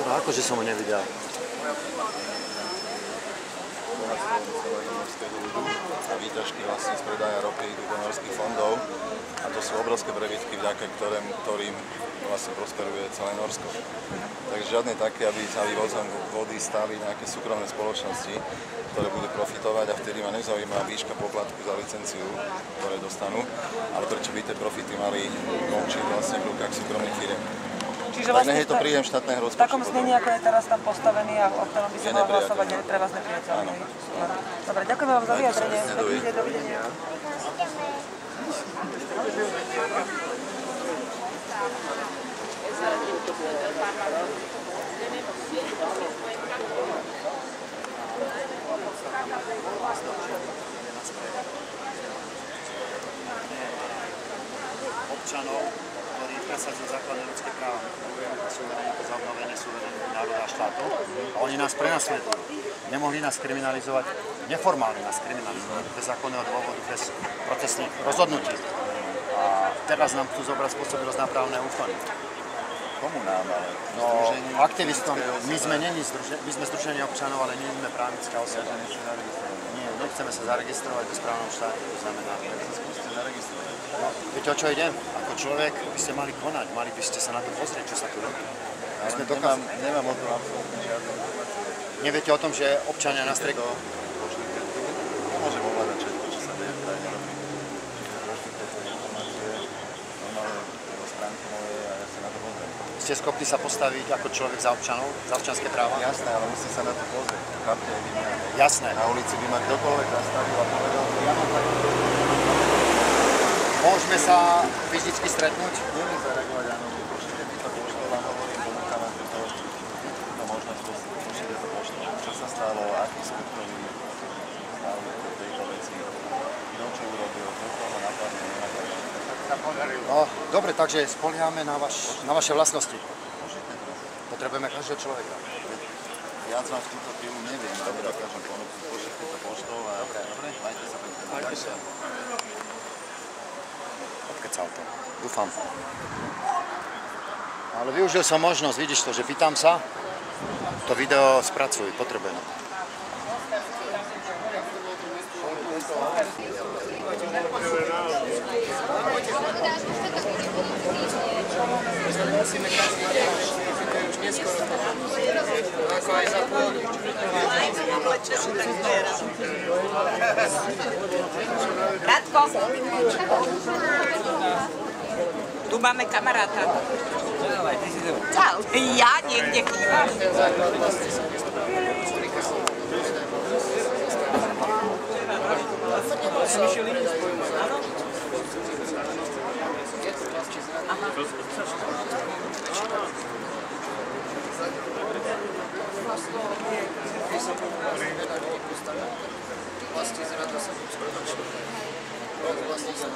No akože som ho nevidel. A výťažky vlastne z predaja ropy idú do norských fondov a to sú obrovské prebytky, vďaka ktorým vlastne prosperuje celé Norsko. Takže žiadne také, aby za vývozom vody stáli nejaké súkromné spoločnosti, ktoré budú profitovať a vtedy ma nezaujíma výška poplatku za licenciu, ktoré dostanú, ale prečo by tie profity mali končiť vlastne v rukách súkromných firiem. Čiže vlastne tak nech je to príjem štátneho rozpočtu. V takom znení, ako je teraz tam postavený a o ktorom by sa mal hlasovať, je pre vás nepriateľný. Dobre, ďakujem vám za vyjadrenie. Dovidenia. Občanov, ktorí presadzujú základné ľudské práva. Suverenitu za obnovenie suverenity národa a štátu. A oni nás prenasledujú. Nemohli nás kriminalizovať, neformálne nás kriminalizovať, bez zákonného dôvodu, bez procesných rozhodnutí. A teraz nám chcú zobrať spôsobilosť na právne úkony. Komu nám, ale? No, aktivistom. My sme združení občanov, ale nie sme právnická osoba. Nie, nechceme sa zaregistrovať v správnom štáte, to znamená... Skúste zaregistrovať. No, viete, o čo idem? Ako človek by ste mali konať, mali by ste sa na to pozrieť, čo sa tu robí. Nemám o tom absolútne žiadne informácie. Neviete o tom, že občania na streku... Nemôžem ovládať všetko, čo sa deje v krajine robí. Čiže pošlite tie informácie normálne do stránky mojej a ja sa na to pozriem. Ste schopní sa postaviť ako človek za občanov, za občanské práva? Jasné, ale musím sa na to pozrieť. Chápte aj vy mňa. Jasné. Na ulici by ma kdokoľvek nastavil a povedal, že ja mám takú... Môžeme sa fyzicky stretnúť? Neviem zareagovať, áno. Pošlite mi to poštou, vám hovorím, ponúkam vám to možnosť pošlite to poštou. Čo sa stalo, aký skutkový stál v tejto veci, kto čo urobil, koľko ho napadne, nenapadne. No, dobre, takže spoliehame na vaše vlastnosti. Pošlite to. Potrebujeme každého človeka. Viac vám v túto chvíľu neviem, dobre, dokážem ponúknuť. Pošlite to poštou a dobre, majte sa pekne. Majte sa. Odkecal to. Dúfam. Ale využil som možnosť, vidíš to, že pýtam sa, to video spracuj, potrebujem. Musíme každý deň, to je už neskoro. Ako aj za pôdu. Radko, tu máme kamaráta. Čau, ja niekde chýbam. Vlastní zrada sa uskutoční. Vlastní sa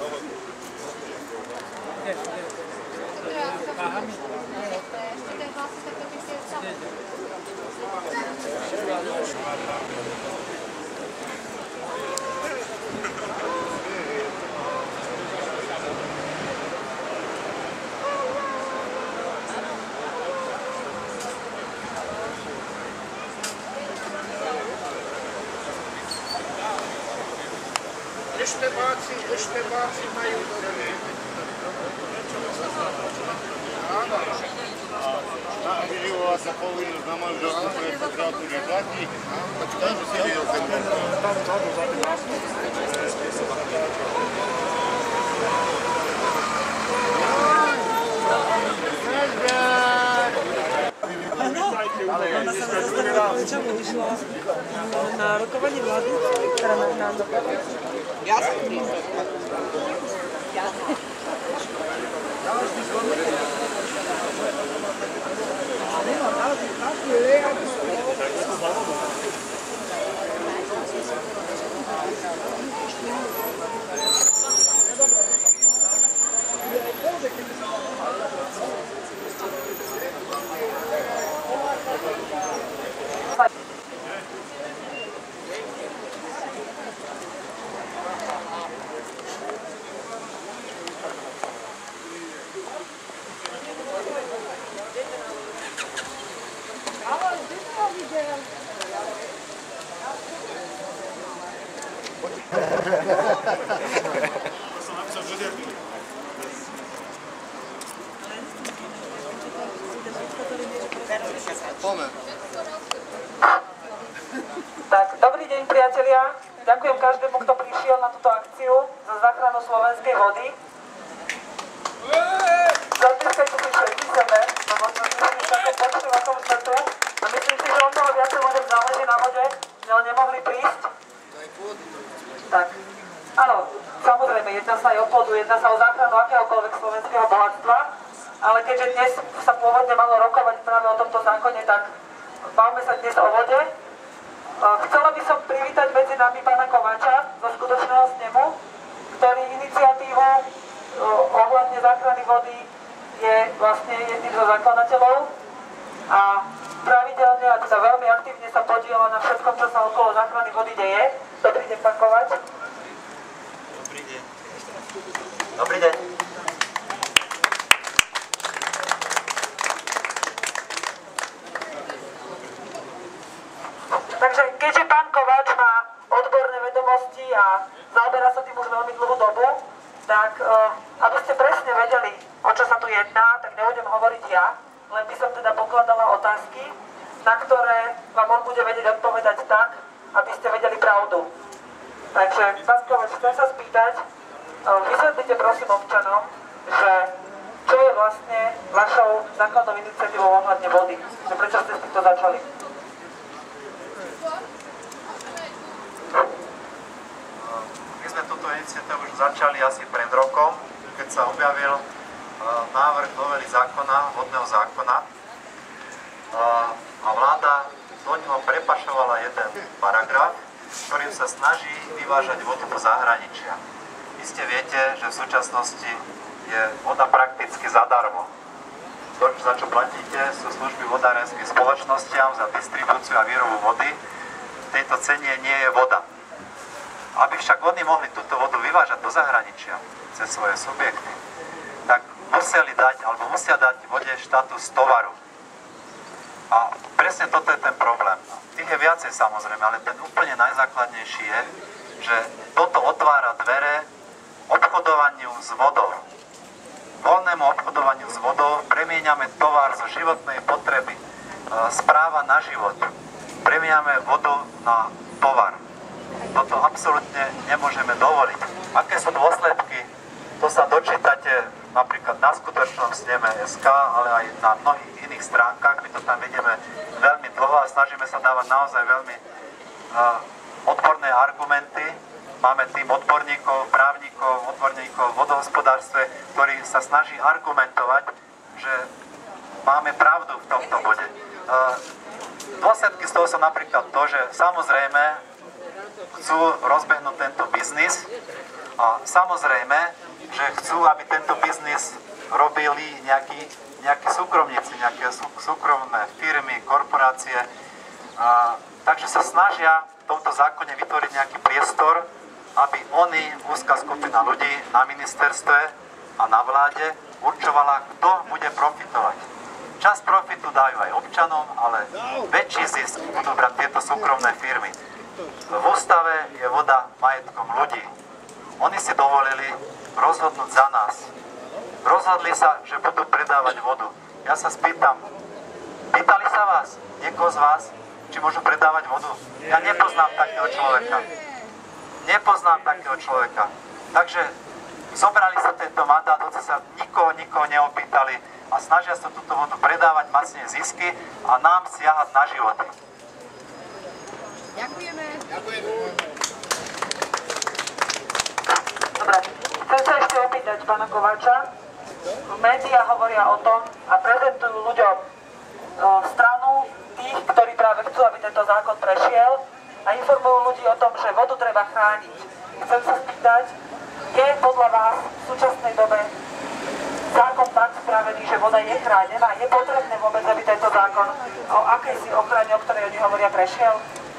Eštebáci majú dobré. Áno. A vyživová sa povinnosť na manželku pre potrátu neplatí. Počkaj, že si videl ten tam vzadu za tým nástupom. Ona sa zastavila, čomu išla na rokovanie vlády, ktorá na dopadne. Jasný. Tak, dobrý deň priatelia. Ďakujem každému, kto prišiel na túto akciu za záchranu slovenskej vody. Zatýskajte si všetky sebe, no možno si s takou počtu, akom sme tu. A myslím si, že on toho viacej ľuďom záleží na vode, že nemohli prísť. Tak, áno, samozrejme, jedná sa aj o pôdu, jedná sa o záchranu akéhokoľvek slovenského bohatstva, ale keďže dnes sa pôvodne malo rokovať práve o tomto zákone, tak bavme sa dnes o vode. Chcela by som privítať medzi nami pána Kováča zo skutočného snemu, ktorý iniciatívu ohľadne záchrany vody je vlastne jedným zo zakladateľov a pravidelne a teda veľmi aktívne sa podieľa na všetkom, čo sa okolo záchrany vody deje. Dobrý deň, pán Kováč. Dobrý deň. Dobrý deň. Takže keďže pán Kováč má odborné vedomosti a zaoberá sa tým už veľmi dlhú dobu, tak aby ste presne vedeli, o čo sa tu jedná, tak nebudem hovoriť ja, len by som teda pokladala otázky, na ktoré vám on bude vedieť odpovedať tak, aby ste vedeli pravdu. Takže, pán Kováč, chcem sa spýtať, vysvetlite prosím občanom, že čo je vlastne vašou základnou iniciatívou ohľadne vody, že prečo ste s týmto začali? My sme túto iniciatívu už začali asi pred rokom, keď sa objavil návrh novely zákona, vodného zákona a vláda do neho prepašovala jeden paragraf, ktorým sa snaží vyvážať vodu do zahraničia. Iste viete, že v súčasnosti je voda prakticky zadarmo. To, za čo platíte, sú služby vodárenským spoločnostiam za distribúciu a výrobu vody. V tejto cene nie je voda. Aby však oni mohli túto vodu vyvážať do zahraničia cez svoje subjekty, tak musia dať vode štátus tovaru. A presne toto je ten problém. Tých je viacej samozrejme, ale ten úplne najzákladnejší je, že toto otvára dvere obchodovaniu s vodou. Voľnému obchodovaniu s vodou premieňame tovar zo životnej potreby, z práva na život. Premieňame vodu na tovar. Toto absolútne nemôžeme dovoliť. Aké sú dôsledky, to sa dočítate napríklad na skutočnom sneme SK, ale aj na mnohých iných stránkach. My to tam vidíme veľmi dlho a snažíme sa dávať naozaj veľmi odborné argumenty. Máme tým odborníkov, právnikov, odborníkov v vodohospodárstve, ktorí sa snaží argumentovať, že máme pravdu v tomto bode. Dôsledky z toho sú napríklad to, že samozrejme chcú rozbehnúť tento biznis a samozrejme, že chcú, aby tento biznis robili nejakí súkromníci, nejaké súkromné firmy, korporácie. Takže sa snažia v tomto zákone vytvoriť nejaký priestor, aby oni, úzka skupina ľudí na ministerstve a na vláde, určovala, kto bude profitovať. Časť profitu dajú aj občanom, ale väčší zisk budú brať tieto súkromné firmy. V ústave je voda majetkom ľudí. Oni si dovolili rozhodnúť za nás. Rozhodli sa, že budú predávať vodu. Ja sa spýtam, pýtali sa vás, niekoho z vás, či môžu predávať vodu? Ja nepoznám takého človeka. Takže zobrali sa tento mandát, hoci sa nikoho neopýtali a snažia sa túto vodu predávať, mať zisky a nám siahať na životy. Ďakujeme. Dobre, chcem sa ešte opýtať pána Kováča. Média hovoria o tom a prezentujú ľuďom stranu tých, ktorí práve chcú, aby tento zákon prešiel a informujú ľudí o tom, že vodu treba chrániť. Chcem sa spýtať, je podľa vás v súčasnej dobe zákon tak spravený, že voda je chránená? Je potrebné vôbec, aby tento zákon o akejsi ochrane, o ktorej oni hovoria, prešiel?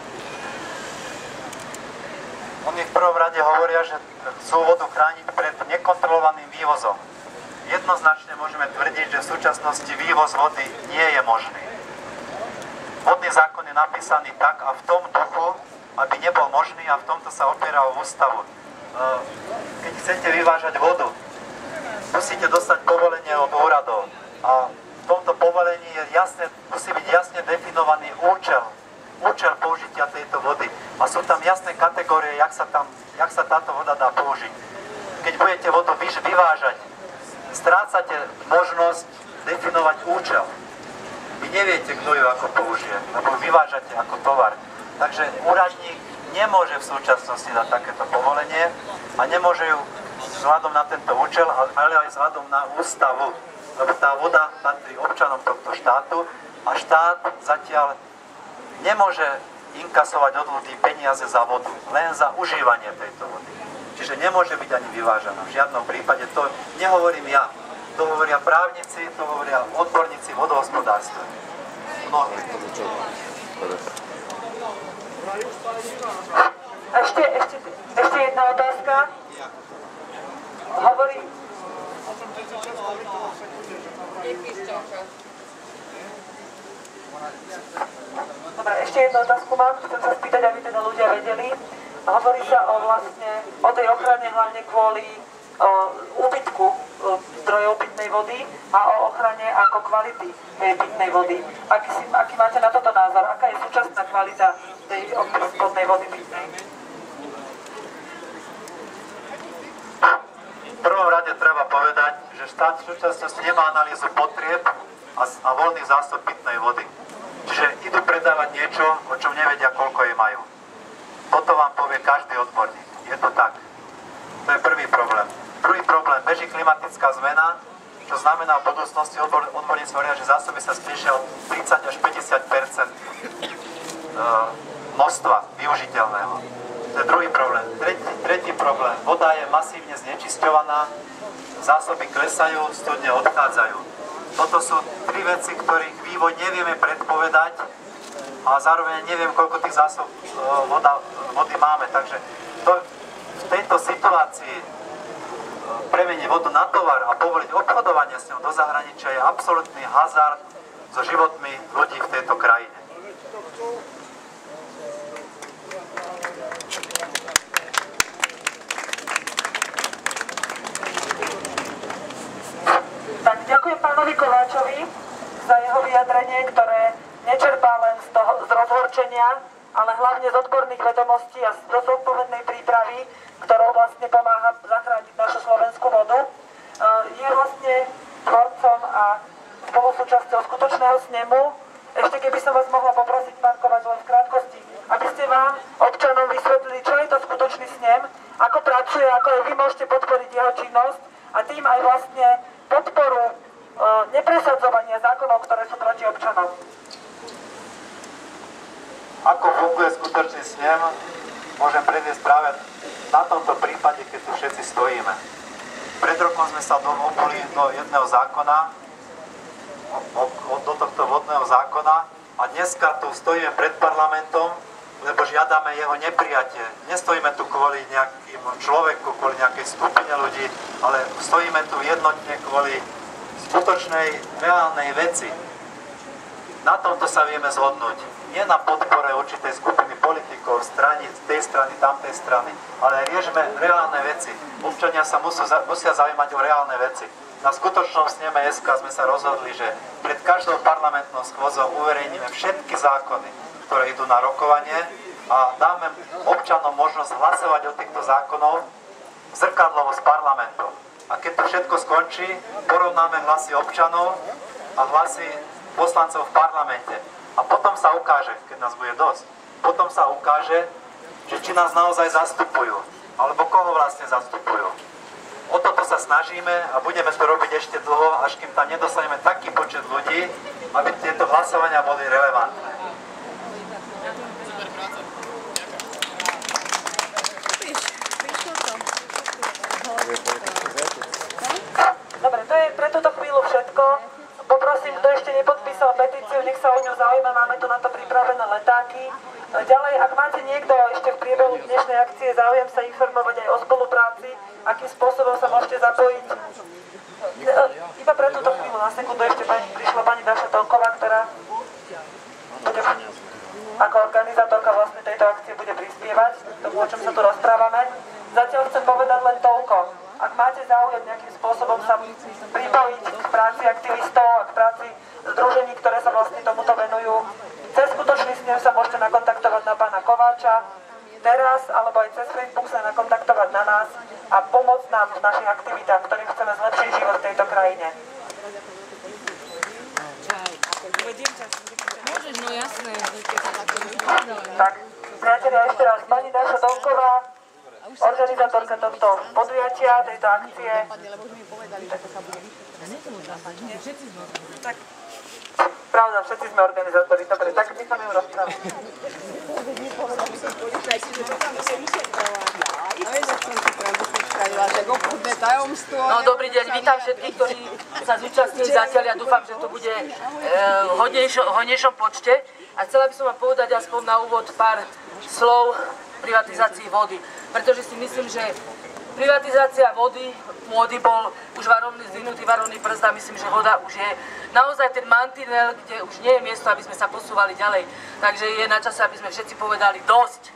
Oni v prvom rade hovoria, že chcú vodu chrániť pred nekontrolovaným vývozom. Jednoznačne môžeme tvrdiť, že v súčasnosti vývoz vody nie je možný. Vodný zákon je napísaný tak a v tom duchu, aby nebol možný a v tomto sa opiera o ústavu. Keď chcete vyvážať vodu, musíte dostať povolenie od úradov a v tomto povolení musí byť jasne definovaný účel použitia tejto vody. A sú tam jasné kategórie, jak sa táto voda dá použiť. Keď budete vodu vyvážať, strácate možnosť definovať účel. Vy neviete, kto ju ako použije, lebo vyvážate ako tovar. Takže úradník nemôže v súčasnosti dať takéto povolenie a nemôže ju vzhľadom na tento účel, ale aj vzhľadom na ústavu, lebo tá voda patrí občanom tohto štátu a štát zatiaľ nemôže inkasovať od ľudí peniaze za vodu, len za užívanie tejto vody. Čiže nemôže byť ani vyvážaná. V žiadnom prípade to nehovorím ja. To hovoria právnici, to hovoria odborníci v vodohospodárstve. Mnohí. Ešte jedna otázka. Hovorí... Dobre, ešte jednu otázku mám. Chcem sa spýtať, aby teda ľudia vedeli. Hovorí sa o tej ochrane hlavne kvôli úbytku zdrojov pitnej vody a o ochrane ako kvality tej pitnej vody. Aký máte na toto názor? Aká je súčasná kvalita tej spodnej vody pitnej? V prvom rade treba povedať, že štát v súčasnosti nemá analýzu potrieb a voľných zásob pitnej vody. Čiže idú predávať niečo, o čom nevedia, koľko jej majú. Toto vám povie každý odborník. Je to tak. To je prvý problém. Druhý problém, beží klimatická zmena, čo znamená v budúcnosti odborníci hovoria, že zásoby sa spíšia od 30 až 50% množstva využiteľného. To je druhý problém. Tretí problém, voda je masívne znečisťovaná, zásoby klesajú, studne odchádzajú. Toto sú tri veci, ktorých vývoj nevieme predpovedať a zároveň neviem, koľko tých zásob vody máme. Takže v tejto situácii premeniť vodu na tovar a povoliť obchodovanie s ňou do zahraničia je absolútny hazard so životmi ľudí v tejto krajine. Tak ďakujem pánovi Kováčovi za jeho vyjadrenie, ktoré nečerpá len z rozhorčenia, ale hlavne z odborných vedomostí a z zodpovednej prípravy, ktorou vlastne pomáha zachrániť našu slovenskú vodu. Je vlastne tvorcom a spolusúčasťou skutočného snemu. Ešte keby som vás mohla poprosiť, pán Kováč, len v krátkosti, aby ste vám, občanom, vysvetlili, čo je to skutočný snem, ako pracuje, ako aj vy môžete podporiť jeho činnosť a tým aj vlastne podporu nepresadzovania zákonov, ktoré sú proti občanom. Ako funguje skutočný snem, môžem predviesť práve na tomto prípade, keď tu všetci stojíme. Pred rokom sme sa obuli do jedného zákona, do tohto vodného zákona a dneska tu stojíme pred parlamentom, lebo žiadame jeho neprijatie. Nestojíme tu kvôli nejakým človeku, kvôli nejakej skupine ľudí, ale stojíme tu jednotne kvôli skutočnej, reálnej veci. Na tomto sa vieme zhodnúť. Nie na podpore určitej skupiny politikov, tej strany, tamtej strany, ale riešme reálne veci. Občania sa musia zaujímať o reálne veci. Na skutočnom sneme SK sme sa rozhodli, že pred každou parlamentnou schôdzou uverejníme všetky zákony, ktoré idú na rokovanie a dáme občanom možnosť hlasovať o týchto zákonov zrkadlovo s parlamentom. A keď to všetko skončí, porovnáme hlasy občanov a hlasy poslancov v parlamente. A potom sa ukáže, keď nás bude dosť, potom sa ukáže, že či nás naozaj zastupujú, alebo koho vlastne zastupujú. O toto sa snažíme a budeme to robiť ešte dlho, až kým tam nedostaneme taký počet ľudí, aby tieto hlasovania boli relevantné. Dobre, to je pre túto chvíľu všetko. Poprosím, kto ešte nepodpísal petíciu, nech sa o ňu zaujíma, máme tu na to pripravené letáky. Ďalej, ak máte niekto ešte v priebehu dnešnej akcie záujem sa informovať aj o spolupráci, akým spôsobom sa môžete zapojiť. Iba pre túto chvíľu, na sekundu ešte prišla pani Daša Tolková, ktorá bude ako organizátorka vlastne tejto akcie bude prísť. prispievať k tomu, o čom sa tu rozprávame. Zatiaľ chcem povedať len toľko. Ak máte záujem nejakým spôsobom sa pripojiť k práci aktivistov a k práci združení, ktoré sa vlastne tomuto venujú, cez skutočný snem sa môžete nakontaktovať na pána Kováča, teraz, alebo aj cez Facebook sa nakontaktovať na nás a pomôcť nám v našich aktivitách, ktorým chceme zlepšiť život v tejto krajine. Môžeš, no jasné. Tak, priatelia, ešte raz, pani Dáša Dovková, organizátorka tohto podujatia, tejto akcie. Pravda, všetci sme organizátori, dobre, tak my sa mi rozprávame. No dobrý deň, vítam všetkých, ktorí sa zúčastnili zatiaľ. Ja dúfam, že to bude v hojnejšom počte. A chcela by som vám povedať aspoň na úvod pár slov privatizácii vody. Pretože si myslím, že privatizácia vody bol už zdvihnutý varovný prst a myslím, že voda už je naozaj ten mantinel, kde už nie je miesto, aby sme sa posúvali ďalej. Takže je na čase, aby sme všetci povedali dosť.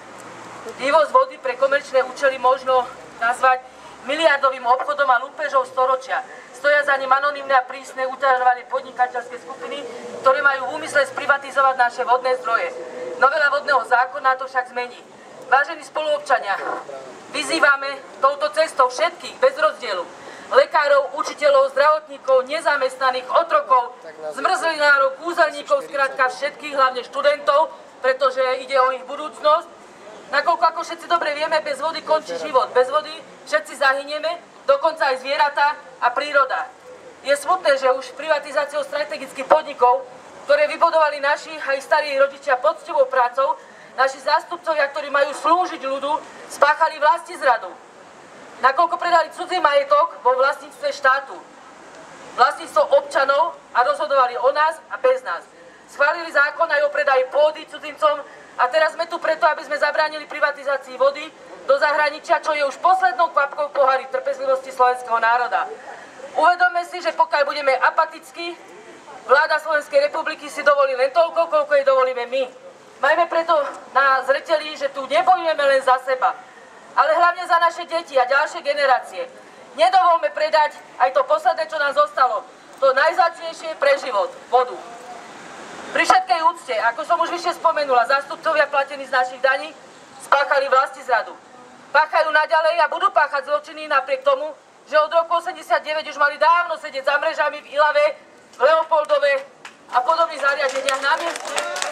Vývoz vody pre komerčné účely možno nazvať miliardovým obchodom a lúpežou storočia. Stoja za ním anonymné a prísne utažované podnikateľské skupiny, ktoré majú v úmysle sprivatizovať naše vodné zdroje. Novela vodného zákona to však zmení. Vážení spoluobčania, vyzývame touto cestou všetkých bez rozdielu. Lekárov, učiteľov, zdravotníkov, nezamestnaných, otrokov, zmrzlinárov, kúzelníkov, skrátka všetkých, hlavne študentov, pretože ide o ich budúcnosť. Nakoľko, ako všetci dobre vieme, bez vody končí život. Bez vody všetci zahynieme, dokonca aj zvieratá a príroda. Je smutné, že už privatizáciou strategických podnikov, ktoré vybudovali naši aj starí rodičia poctivou prácou, naši zástupcovia, ktorí majú slúžiť ľudu, spáchali vlastizradu. Nakoľko predali cudzí majetok vo vlastníctve štátu. Vlastníctvo občanov a rozhodovali o nás a bez nás. Schválili zákon aj o predaji pôdy cudzincom a teraz sme tu preto, aby sme zabránili privatizácii vody do zahraničia, čo je už poslednou kvapkou v pohári trpezlivosti slovenského národa. Uvedomme si, že pokiaľ budeme apatickí, vláda Slovenskej republiky si dovolí len toľko, koľko jej dovolíme my. Majme preto na zreteli, že tu nebojujeme len za seba, ale hlavne za naše deti a ďalšie generácie. Nedovolme predať aj to posledné, čo nám zostalo, to najvzácnejšie pre život, vodu. Pri všetkej úcte, ako som už vyššie spomenula, zástupcovia platení z našich daní spáchali vlastizradu. Páchajú naďalej a budú páchať zločiny napriek tomu, že od roku 89 už mali dávno sedieť za mrežami v Ilave, v Leopoldove a podobných zariadeniach na mieste.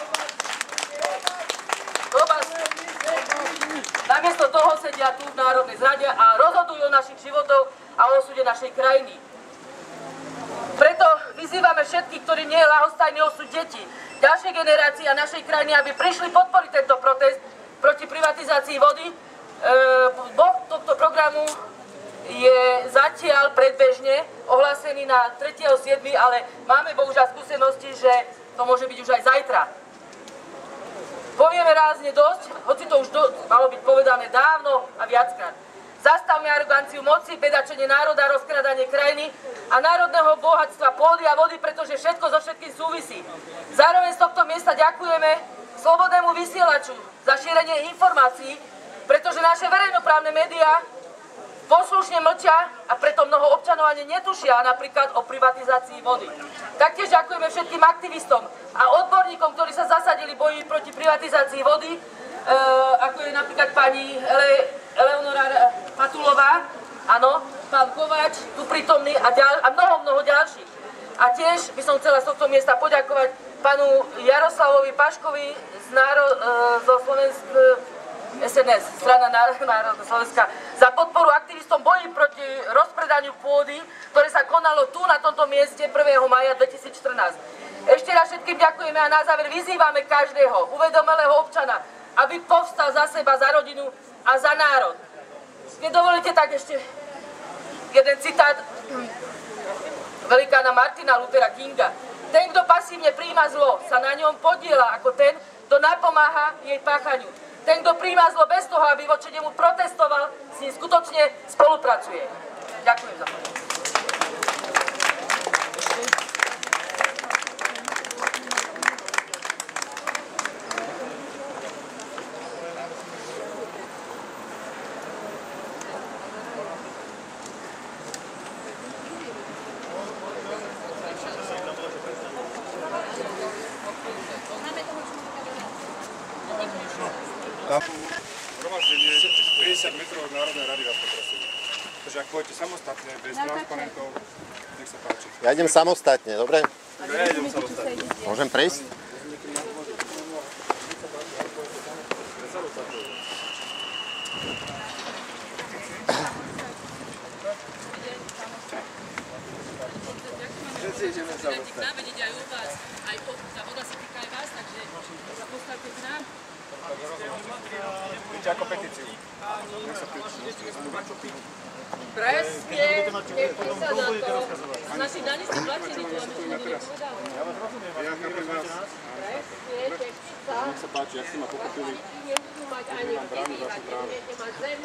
Namiesto toho sedia tu v Národnej zrade a rozhodujú o našich životoch a o osude našej krajiny. Preto vyzývame všetkých, ktorí nie je ľahostajný osud detí, ďalšej generácie a našej krajiny, aby prišli podporiť tento protest proti privatizácii vody. Bod tohto programu je zatiaľ predbežne ohlásený na 3.7., ale máme bohužiaľ skúsenosti, že to môže byť už aj zajtra. Povieme rázne dosť, hoci to už malo byť povedané dávno a viackrát. Zastavme aroganciu moci, bedačenie národa, rozkradanie krajiny a národného bohatstva pôdy a vody, pretože všetko so všetkým súvisí. Zároveň z tohto miesta ďakujeme Slobodnému vysielaču za šírenie informácií, pretože naše verejnoprávne médiá poslušne mlčia a preto mnoho občanov ani netušia napríklad o privatizácii vody. Taktiež ďakujeme všetkým aktivistom a odborníkom, ktorí sa zasadili boji proti privatizácii vody, ako je napríklad pani Eleonora Patulová, áno, pán Kováč, tu prítomný a mnoho ďalších. A tiež by som chcela z tohto miesta poďakovať pánu Jaroslavovi Paškovi zo SNS, strana národná Slovenska, za podporu aktivistom boji proti rozpredaniu pôdy, ktoré sa konalo tu na tomto mieste 1. mája 2014. Ešte raz všetkým ďakujeme a na záver vyzývame každého uvedomelého občana, aby povstal za seba, za rodinu a za národ. Keď dovolíte, tak ešte jeden citát velikána Martina Luthera Kinga. Ten, kto pasívne prijíma zlo, sa na ňom podieľa ako ten, kto napomáha jej páchaniu. Ten, kto prijíma zlo bez toho, aby voči nemu protestoval, s ním skutočne spolupracuje. Ďakujem za pozornosť. Zhromaždenie 50 metrov od Národnej rady vás poprosím. Takže ak pôjdete samostatne, bez transparentov, nech sa páči. Ja idem samostatne, dobre? Ja idem samostatne. Môžem prejsť? Všetci ideme samostatne. Vedieť aj u vás, aj tá voda sa týka aj vás, takže sa postavte k nám. Víte ako petíciu. Nech sa presne, Presne, nechci sa za to. Z našich daní ste platili, to vám ešte nikto nepovedal. Ja chápem vás. Presne, nechci sa. Nech sa páči, ak ste ma pochopili. Nebudú mať ani vybývať, nebudete mať zem.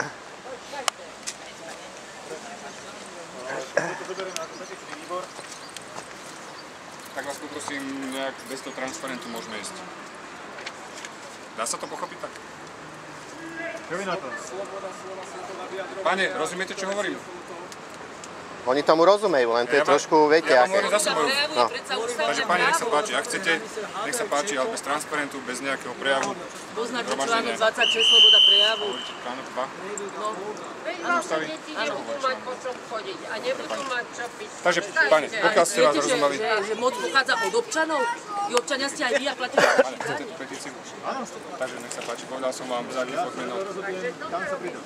To zoberieme ako petičný výbor. Tak vás poprosím, nejak bez toho transparentu môžeme ísť. Dá sa to pochopiť tak? Čo vy na to? Pane, rozumiete, čo hovorím? Oni tomu rozumejú, len to je trošku, viete, ja vám aké... hovorím zase moju. No. Takže pani, nech sa páči, ak chcete, nech sa páči, ale bez transparentu, bez nejakého prejavu. Poznačte článok 26, sloboda prejavu. Hovoríte článok 2? No. Vaše deti nebudú mať po čom chodiť a nebudú mať čo piť. Takže, pani, pokiaľ ste vás rozumeli... Že moc pochádza od občanov? I občania ste aj vy a platíte Pane, chcete tú petíciu? Takže nech sa páči, povedal som vám za akých podmienok. Tam sa pridám.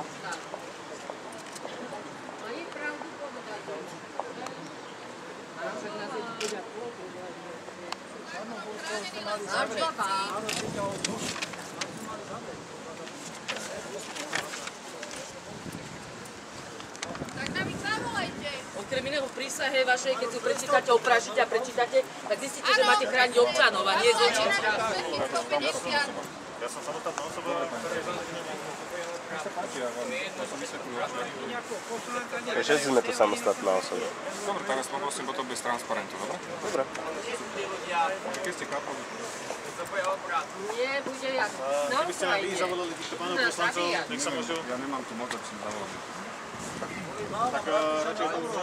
Tak nám ich zavolajte. Okrem iného v prísahe vašej, keď si prečítate, oprášite a prečítate, tak zistíte, že máte chrániť občanov a nie zločincov. Všetkých 150. Ja som samostatná osoba, ktorá je Nech sa páči, ja vám to som vysvetlil. Všetci sme tu samostatná osoba. Dobre, tak vás poprosím potom bez transparentu, dobre? Dobre. Keď ste chápali. Nie, bude jak. No, Keby ste nám vy zavolali týchto pánov poslancov, nech sa môžu... Ja nemám tu moc, aby som zavolal. Tak radšej to už...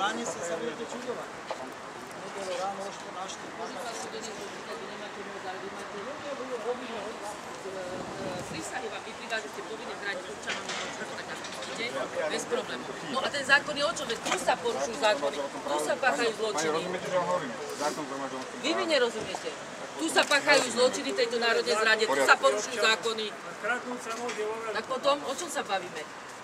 Prísahy vám vyplýva, že ste povinni chrániť občanov, tak nastíte, bez problému. No a ten zákon je o čom? Veď tu sa porušujú zákony, tu sa páchajú Pani, zločiny. rozumiete, čo hovorím? Zákon zhromažďovací. Vy mi nerozumiete. Tu sa páchajú zločiny tejto národnej zrade, tu sa porušujú zákony. Tak potom, o čom sa bavíme?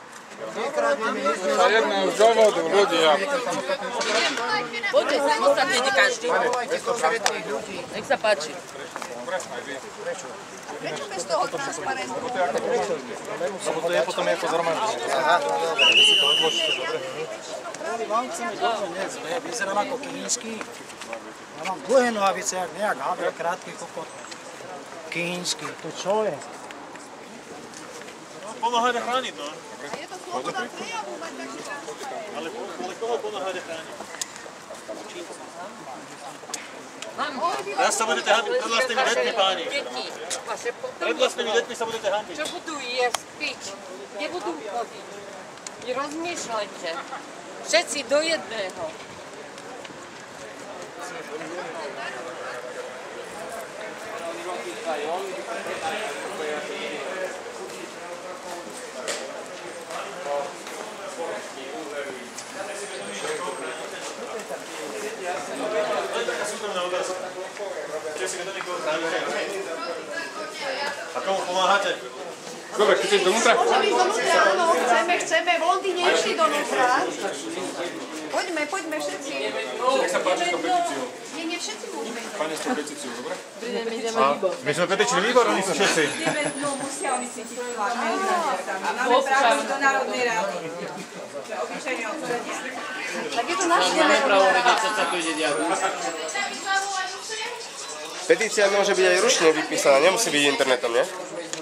Za jedného z dôvodu ľudia. Poďte, samostatne ide každý. Nech sa páči. Prečo bez toho transparentu? Lebo to je potom ako zhromaždenie. Aha, dobre, vy si to odložíte, dobre. Vám chceme dobre, nie, vyzerám ako kynínsky. Ja mám dlhé nohavice, jak nejak Havel, krátky kokot. Kynínsky, to čo je? Pomáhať a chrániť, no. A je to sloboda prejavu mať taký transparent. Ale koho pomáhať a chrániť? Teraz sa budete hanbiť pred vlastnými deťmi, páni. Deti, vaše Pred vlastnými deťmi sa budete hanbiť. čo budú jesť, piť, kde budú chodiť. Rozmýšľajte. Všetci do jedného. A komu pomáhate? Dobre, chcete ísť dovnútra? Môžeme ísť donútra, áno, chceme. V Londýne išli donútra. Poďme všetci. Nech sa páči s tou petíciou. Nie všetci môžeme ísť. Pane, s tou petíciou, dobre? My sme petičný výbor, oni sú všetci. No musia oni cítiť tvár. Máme právo do Národnej rady. Obyčajne občania. Tak je to naše. Petícia môže byť aj ručne vypísaná, nemusí byť internetom, nie?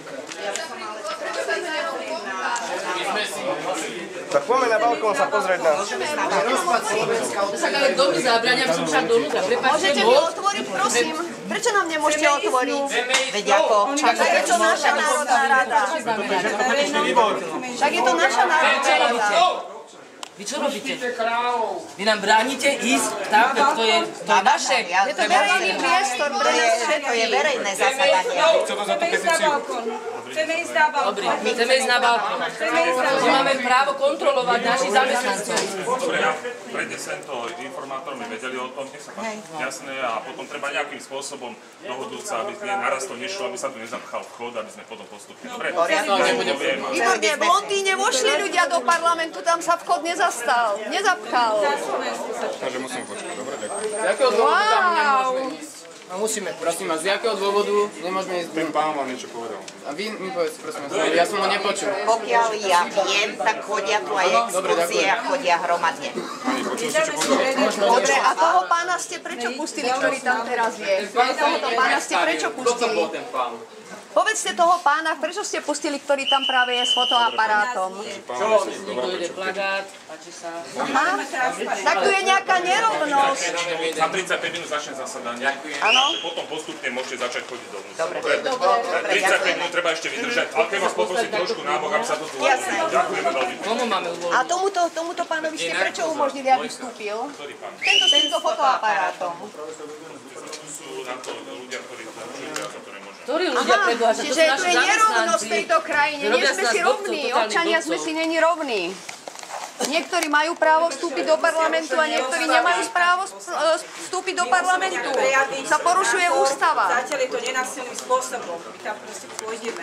Tak poďme na balkón sa pozrieť na... Tak ale kto mi zabrania, aby som však donútra? Môžete mi otvoriť, prosím. Prečo nám nemôžete otvoriť? Veď ako? Tak je to naša národná rada. Tak je to naša národná rada. Vy čo robíte? Vy nám bránite ísť tam, to je naše. Je to verejný priestor pre nás všetkých. To je verejné zasadanie. Čo to za tú petíciu? Chceme ísť na balkón. Dobre, chceme ísť na balkón. Že máme právo kontrolovať našich zamestnancov. Dobre, ja prednesem to informátormi, vedeli o tom, nech sa páči. Jasné, a potom treba nejakým spôsobom dohodnúť sa, aby naraz to nešlo, aby sa tu nezapchal vchod, aby sme potom postupili. Dobre? Výborne, v Londýne vošli ľudia do parlamentu, tam sa vchod nezapchal. Takže musím počkať, dobre, ďakujem. Z jakého dôvodu tam nemôžeme ísť? No musíme, prosím vás, z jakého dôvodu nemôžeme ísť? Ten pán vám niečo povedal. A vy mi povedzte, prosím vás, ja som ho nepočul. Pokiaľ ja viem, tak chodia tu aj exkurzie a chodia hromadne. Pani, počul ste, čo povedal? Dobre, a toho pána ste prečo pustili, ktorý tam teraz je? Tohoto pána ste prečo pustili? Kto bol ten pán? Povedzte toho pána, prečo ste pustili, ktorý tam práve je s fotoaparátom? Čo? Dojde plagát, páči sa. Aha, tak tu je nejaká nerovnosť. Za 35 minút začne zasadanie. Áno. Potom postupne môžete začať chodiť dovnútra. Dobre, 35 minút treba ešte vydržať. Ale keď vás poprosím trošku nábok, aby sa to zvolilo. Ďakujeme veľmi. Komu máme uvoľniť? A tomuto pánovi ste prečo umožnili, aby vstúpil? Tento s týmto fotoaparátom. Sú na to ľudia, ktorí zaručujú viac, a to nemôžu. Ktorí ľudia predlážia? Čiže tu je nerovnosť v tejto krajine. Nie sme si rovní. Občania sme si není rovní. Niektorí majú právo vstúpiť do parlamentu a niektorí nemajú právo vstúpiť do parlamentu. Sa porušuje ústava. Zatiaľ je to nenásilným spôsobom. My tam proste pôjdeme.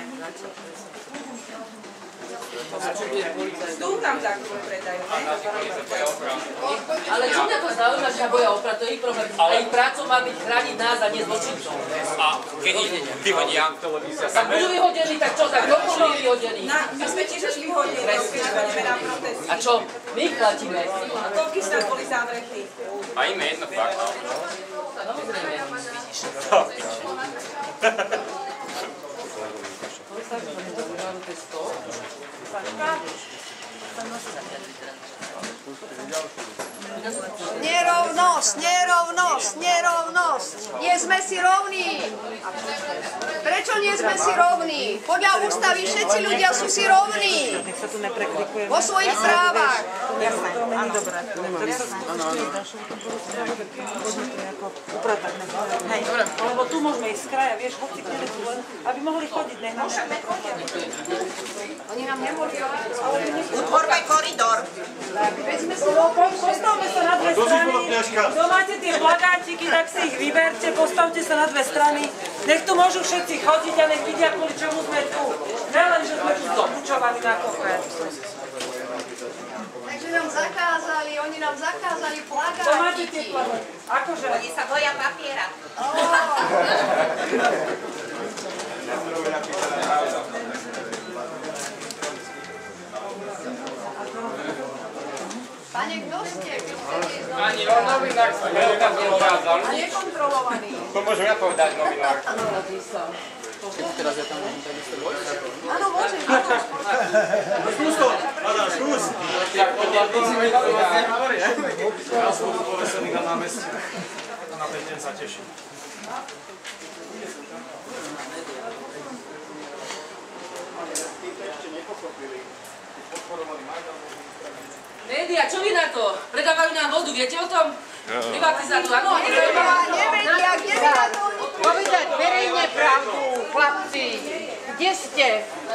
Sú tam takové predajú, ne? Ale čo mňa to zaujíma, že boja oprat, to je ich problém. A ich prácou má byť chrániť nás a nie zločincov. A keď ich vyhodia, tak budú vyhodení, tak čo, tak kto budú vyhodení? My sme tiež vyhodení, keď chodíme na protesty. A čo? My ich platíme. A koľky sa boli zavretí? A im je jedno fakt. Samozrejme. Nerovnosť. Nie sme si rovní. Prečo nie sme si rovní? Podľa ústavy všetci ľudia sú si rovní. Vo svojich právach. Lebo tu môžeme ísť z kraja, vieš, hoci kde tu len, aby mohli chodiť, nech nám Oni nám nemohli robiť. Utvorme koridor. Postavme sa na dve strany. Kto máte tie plagátiky, tak si ich vyberte, postavte sa na dve strany. Nech tu môžu všetci chodiť a nech vidia, kvôli čomu sme tu. Nelen, že sme tu zobučovaní na kope. Takže oni nám zakázali plagátiky. To máte tie plagátiky. Akože? Oni sa boja papiera. Pane, kto ste? Ani novinár sa neukázal. A nekontrolovaný. To môžem ja povedať, novinár. Teraz ja tam môžem takisto vojsť? Áno, môžeš. Skús to, Adam, skús. Ja som tu povesený na námestí. Na 5 deň sa teším. Média, čo vy na to? Predávajú nám vodu, viete o tom? Privatizáciu, áno? Nevedia, kde vy na to? Povedať verejne pravdu, chlapci. Kde ste?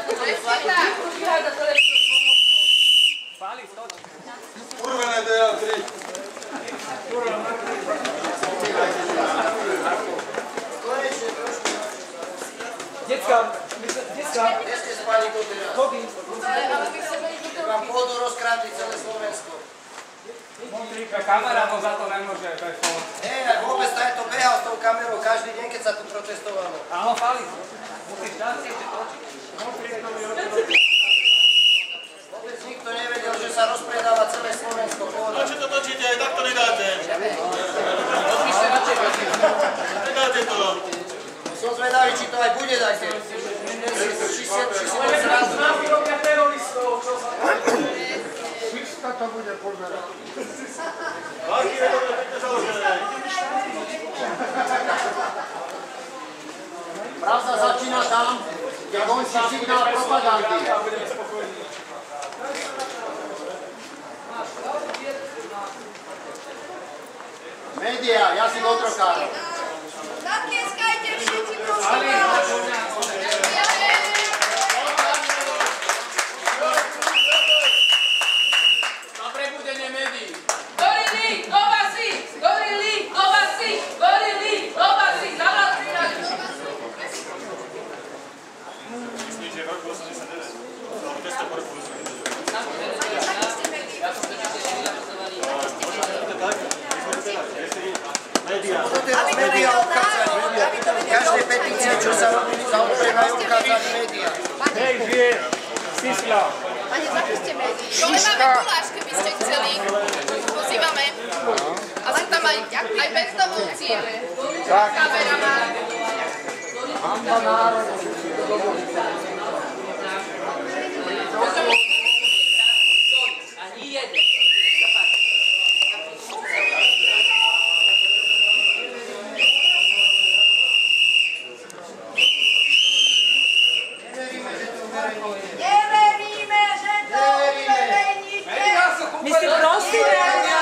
Urvené DL3. Decka, chodí. Vám pôdu rozkrádli celé Slovensko. Kamera za to nemôže. Nie, vôbec to behal s tou kamerou každý deň, keď sa tu protestovalo. Áno, Fali. Vôbec nikto nevedel, že sa rozpredáva celé Slovensko. Prečo to točíte? Tak to nedáte. Nedáte to. Som zvedavý, či to aj bude dajte. Či si to zrazu. To bude pozerať. Aký je to pekne založené? Pravda začína tam, kde končí signál propagandy. Média, jazyk otrokárov. Zatlieskajte všetci, prosím vás. médiá obchádzajú. Každé petície, čo sa zaoprenajú, obchádzajú médiá. Hej, žije, Siskla. Pane, zapíšte médií. Dole máme guláš, keby ste chceli. Pozývame. A sú tam aj bezdomovci. Kameraman. Hamba národa. Ani jeden. Neveríme, že to uverejníte. My si prosíme.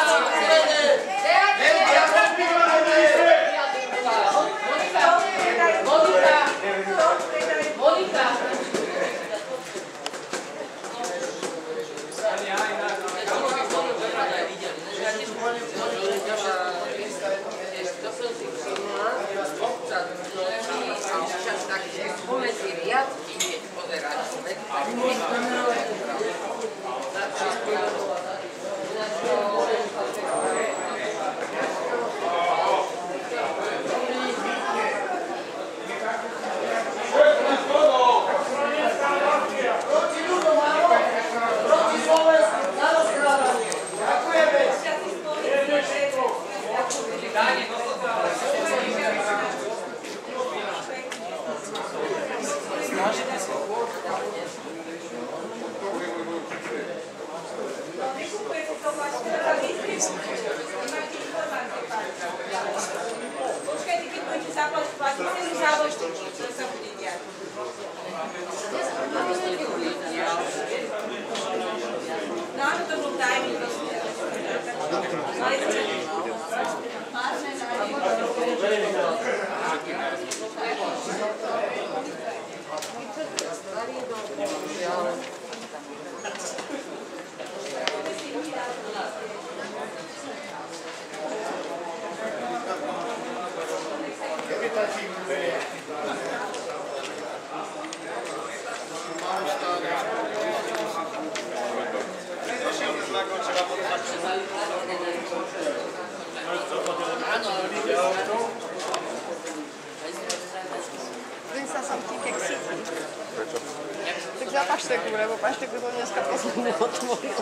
Prinesla som ti keksy. Tak za pašteku, lebo pašteku som dneska posledne otvorila.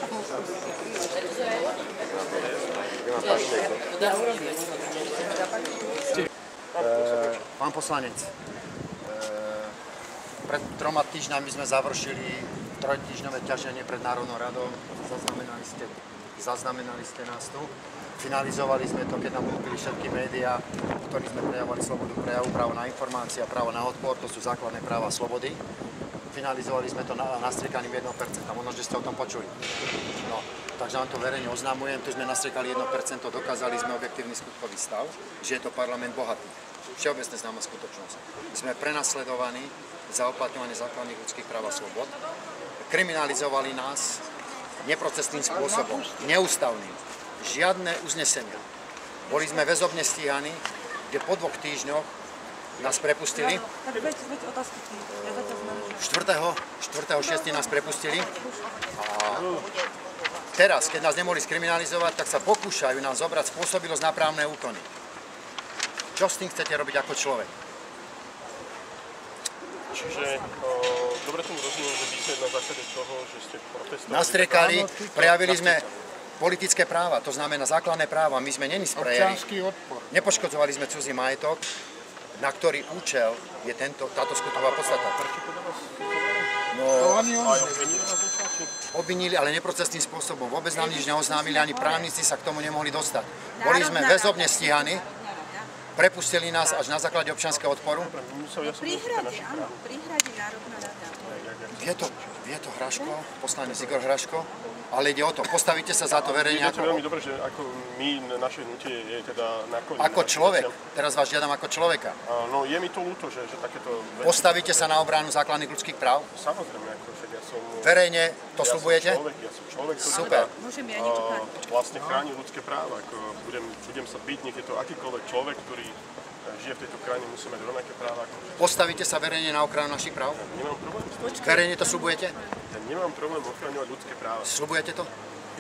Pán poslanec, pred 3 týždňami sme završili 3-týždňové ťaženie pred Národnou radou. Zaznamenali ste nás tu. Finalizovali sme to, keď nám kúpili všetky médiá, v ktorých sme prejavovali slobodu prejavu, právo na informácie a právo na odpor, to sú základné práva a slobody. Finalizovali sme to nastriekaným 1%, možno, že ste o tom počuli. No, takže vám to verejne oznamujem, tu sme nastriekali 1%, dokázali sme objektívny skutkový stav, že je to parlament bohatý. Všeobecne známa skutočnosť. Sme prenasledovaní za uplatňovanie základných ľudských práv a slobod. Kriminalizovali nás neprocesným spôsobom, neústavným. Žiadne uznesenia. Boli sme väzobne stíhaní, kde po 2 týždňoch nás prepustili. 4.6. nás prepustili. A teraz, keď nás nemohli skriminalizovať, tak sa pokúšajú nám zobrať spôsobilosť na právne úkony. Čo s tým chcete robiť ako človek? Čiže, dobre tomu rozumiem, že vy ste na základe toho, že ste protestovali... Nastriekali, prejavili sme politické práva, to znamená základné práva. My sme není sprejeli. Nepoškodzovali sme cudzí majetok, na ktorý účel je táto skutková podstata. No, obvinili, ale neprocesným spôsobom. Vôbec nám nič neoznámili, ani právnici sa k tomu nemohli dostať. Boli sme väzobne stíhaní, prepustili nás až na základe občianskeho odporu. Príhrade, áno, Príhrade Národná rada. Vie to Hraško, poslanec Igor Hraško, ale ide o to, postavíte sa za to verejne ako... Viete veľmi dobre, že ako my, naše hnutie je teda nakoniec... Ako človek, teraz vás žiadam ako človeka. No je mi to ľúto, že takéto... Postavíte sa na obranu základných ľudských práv? Samozrejme, ako však ja som... Verejne to sľubujete? Ja som človek, super. ktorý vlastne chráni ľudské práva. Budem sa byť, nech je to akýkoľvek človek, ktorý žije v tejto krajine, musí mať rovnaké práva. Postavíte sa verejne na ochranu našich práv? Nemám problém. Verejne to sľubujete? Ja nemám problém ochraňovať ľudské práva. Sľubujete to? Ja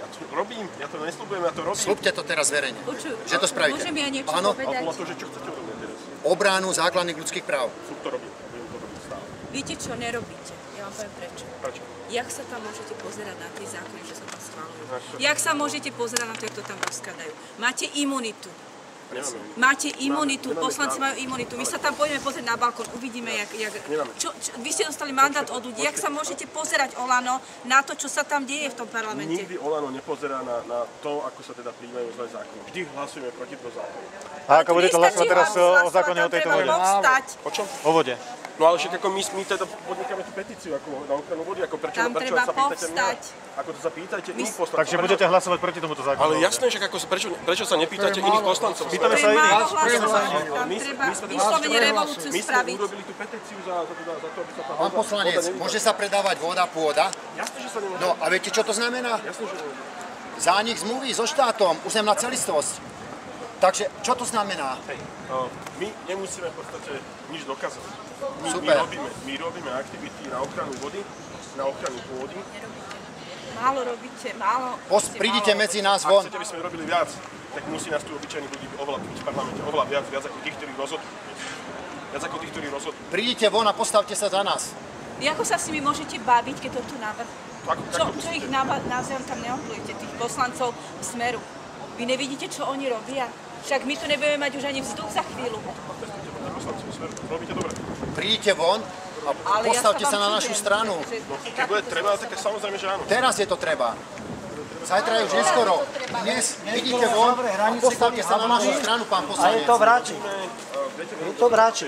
to robím, ja to nesľubujem, ja to robím. Sľubte to teraz verejne, že to spravíte. Môžem ja niečo Áno? povedať? Ale to, že čo chcete urobiť teraz? Obránu základných ľudských práv. Sľub to robím, budem to robiť stále. Viete čo, nerobíte. Ja vám poviem prečo. Prečo? Jak sa tam môžete pozerať na tie zákony, že sa tam schváľujú? Jak sa môžete pozerať na to, jak to tam rozkladajú? Máte imunitu. Máte imunitu, poslanci majú imunitu. My sa tam pôjdeme pozrieť na balkón, uvidíme, vy ste dostali mandát od ľudí, jak sa môžete pozerať, Olano, na to, čo sa tam deje v tom parlamente? Nikdy Olano nepozerá na to, ako sa teda prijímajú zlé zákony. Vždy hlasujeme proti toho zákonu. A ako budete hlasovať teraz o zákone o tejto vode? O čom? O vode. No ale však ako my teda podnikáme tú petíciu na ochranu vody, ako prečo tam treba povstať. Ako to sa pýtajte iných poslancov. Takže budete hlasovať proti tomuto zákonu. Ale jasné, že prečo sa nepýtate iných poslancov? Pýtame sa iných. Tam treba vyslovene revolúciu spraviť. My sme urobili tú petíciu za to, aby sa tá Pán poslanec, môže sa predávať voda, pôda? Jasné, že sa nemôže. No a viete, čo to znamená? Jasné, že Zánik zmluvy so štátom, územná celistvosť. Takže čo to znamená? My nemusíme v podstate nič dokazovať. My robíme aktivity na ochranu vody, na ochranu pôdy. Málo robíte, málo. Prídite medzi nás von. Ak chcete, aby sme robili viac, tak musí nás tu obyčajných ľudí oveľa v parlamente, oveľa viac ako tých, ktorí rozhodujú. Viac ako tých, ktorí rozhodujú. Prídite von a postavte sa za nás. Vy ako sa s nimi môžete baviť, keď to tu navrh? Čo ich názvom tam neoplujete, tých poslancov Smeru? Vy nevidíte, čo oni robia? Však my tu nebudeme mať už ani vzduch za chvíľu. Robíte dobre. Prídite von a postavte sa na našu stranu. Keď bude treba, tak samozrejme, že áno. Teraz je to treba. Zajtra je už neskoro. Dnes idite von a postavte sa na našu stranu, pán poslanec. A je to vráči. Je to vráči.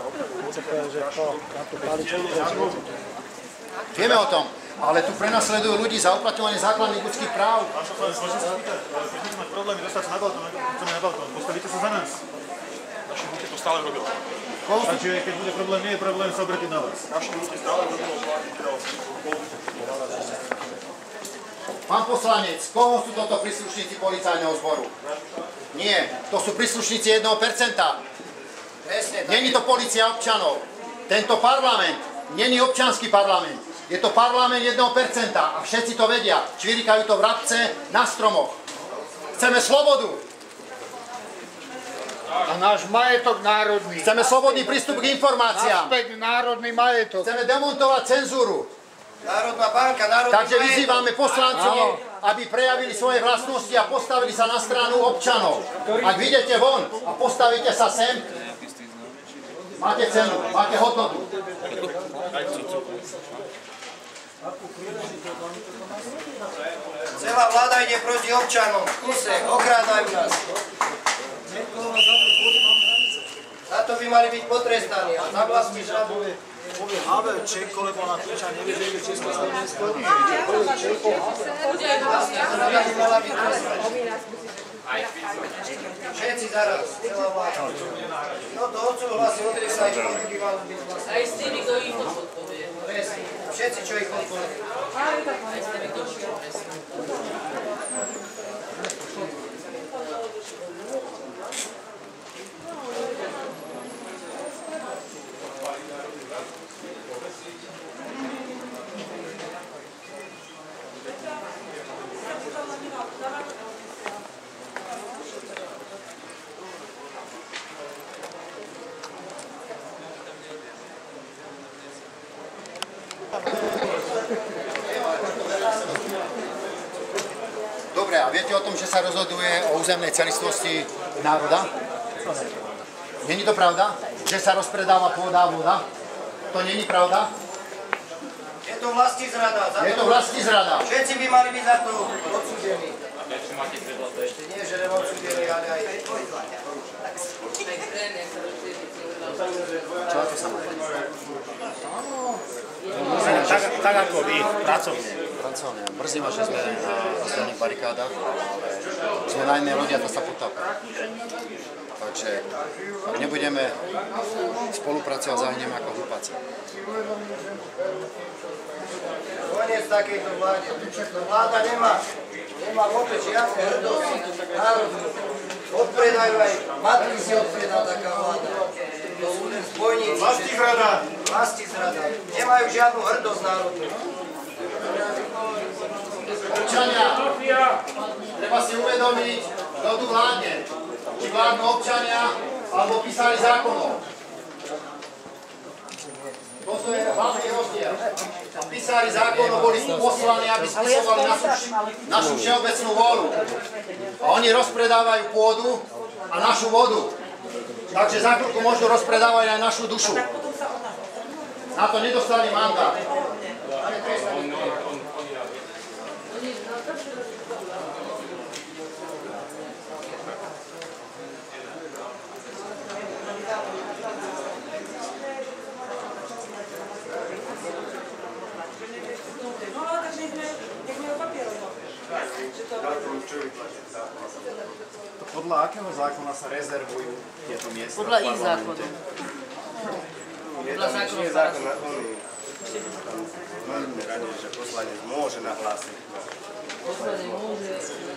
Vieme o tom, ale tu prenasledujú ľudí za uplatňovanie základných ľudských práv. Môžete sa spýtať, ale keď budete mať problémy dostať sa na balkón, chceme na balkón, postavíte sa za nás. Naši hnutie to stále robilo. Takže keď bude problém, nie je problém sa obratiť na vás. Naši hnutie stále robilo. Pán poslanec, koho sú toto príslušníci policajného zboru? Nie, to sú príslušníci 1%. Není to polícia občanov. Tento parlament není občiansky parlament. Je to parlament 1% a všetci to vedia. Čvirikajú to vrabce na stromoch. Chceme slobodu. A náš majetok národný. Chceme slobodný prístup k informáciám. Naspäť národný majetok. Chceme demontovať cenzúru. Národná banka, národný Takže vyzývame poslancov, aby prejavili svoje vlastnosti a postavili sa na stranu občanov. Ak vyjdete von a postavíte sa sem, máte cenu, máte hodnotu. Celá vláda ide proti občanom. V kuse, okrádajú nás. Za to by mali byť potrestaní. A za vlastní žadu. Povie Havel Čeko, lebo na Týča nevie, že ide Československo. Všetci zaraz. Celá vláda. No to odsúhlasí, odpísať, by malo byť vlastne. Aj s tými, kto ich podporuje. Všetci, čo ich podporujú. Aj s tými, kto ich podporuje. Dobre, a viete o tom, že sa rozhoduje o územnej celistvosti národa? Není to pravda? Že sa rozpredáva pôda a voda? To není pravda? Je to vlastizrada. Je to vlastizrada. Všetci by mali byť za to odsúdení. Ešte nie, že len odsúdení, ale aj... Čo to sa má? Tak ako vy, pracovne. Pracovne. Mrzí ma, že sme na posledných barikádach, ale sme na jednej lodi a to sa potápa. Takže ak nebudeme spolupracovať, zahyneme ako hlupáci. Koniec takejto vláde. Vláda nemá vôbec žiadne hrdosť. Odpredajú aj matky si odpredá taká vláda. Spojníci. Vlastizrada. Vlastizrada. Nemajú žiadnu hrdosť národnú. Občania, treba si uvedomiť, kto tu vládne. Či vládnu občania, alebo písali zákonov. Toto je hlavný rozdiel. Písali zákonov boli poslaní, aby spisovali našu všeobecnú vôľu. A oni rozpredávajú pôdu a našu vodu. Takže za chvíľku možno rozpredávajú aj našu dušu. Na to nedostali mandát. Podľa akého zákona sa rezervujú tieto miesta? Podľa ich zákona. Podľa zákona je zákon na plný. Máme radi, že poslanec môže nahlásiť. Poslanec môže.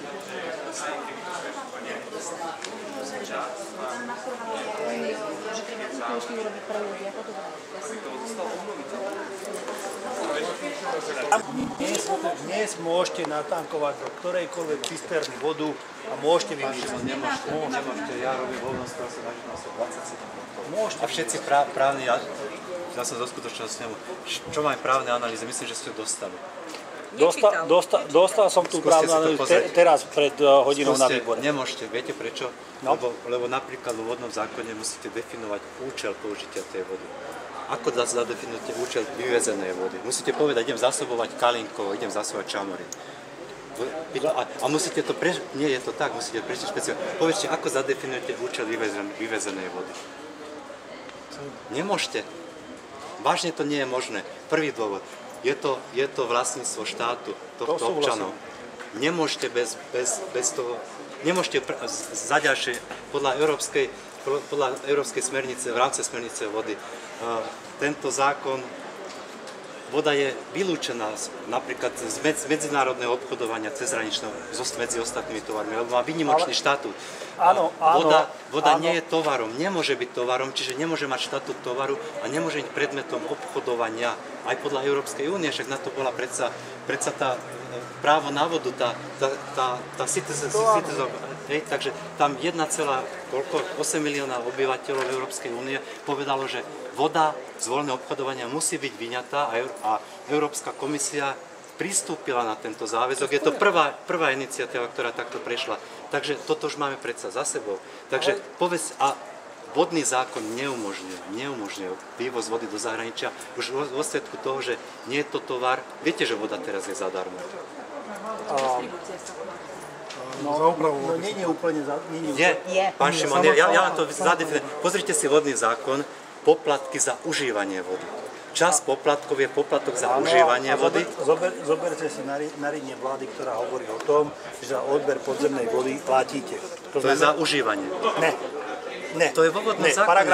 Dnes môžete natankovať do ktorejkoľvek cisterny vodu a môžete vymýšľať. Nemôžete, ja robím voľnosť, sa začína sa 20 Môžete. A všetci právni, ja som zo skutočnosti, čo majú právne analýzy, myslím, že ste to dostali. Dostal som tú právnu analýzu teraz pred hodinou na výbore. Nemôžete, viete prečo? No? Lebo napríklad v vodnom zákone musíte definovať účel použitia tej vody. Ako zadefinujete účel vyvezenej vody? Musíte povedať, idem zásobovať Kalinkovo, idem zásobovať Čamorín. A musíte to, nie je to tak, musíte prečo špeciálne. Povedzte, ako zadefinujete účel vyvezenej vody? Nemôžete. Vážne to nie je možné. Prvý dôvod. Je to vlastníctvo štátu, tohto občanov. Nemôžete bez toho, nemôžete zaďalšie podľa európskej smernice, v rámci smernice vody. Tento zákon, voda je vylúčená napríklad z medzinárodného obchodovania cezhraničného medzi ostatnými tovarmi, lebo má výnimočný štatút. Voda nie je tovarom, nemôže byť tovarom, čiže nemôže mať štatút tovaru a nemôže byť predmetom obchodovania aj podľa Európskej únie, však na to bola predsa tá právo na vodu, tá citizen, takže tam 1,8 milióna obyvateľov Európskej únie povedalo, že voda z voľného obchodovania musí byť vyňatá a Európska komisia pristúpila na tento záväzok. Je to prvá iniciatíva, ktorá takto prešla. Takže toto už máme predsa za sebou. Takže povedz, a vodný zákon neumožňuje vývoz vody do zahraničia už vo svedku toho, že nie je to tovar. Viete, že voda teraz je zadarmo. Nie je úplne Pán Šimon, ja vám to zadefinujem. Pozrite si vodný zákon, poplatky za užívanie vody. Časť poplatkov je poplatok za užívanie vody. Zoberte si nariadenie vlády, ktorá hovorí o tom, že za odber podzemnej vody platíte. To je za užívanie. Ne. To je vo vodnom zákone.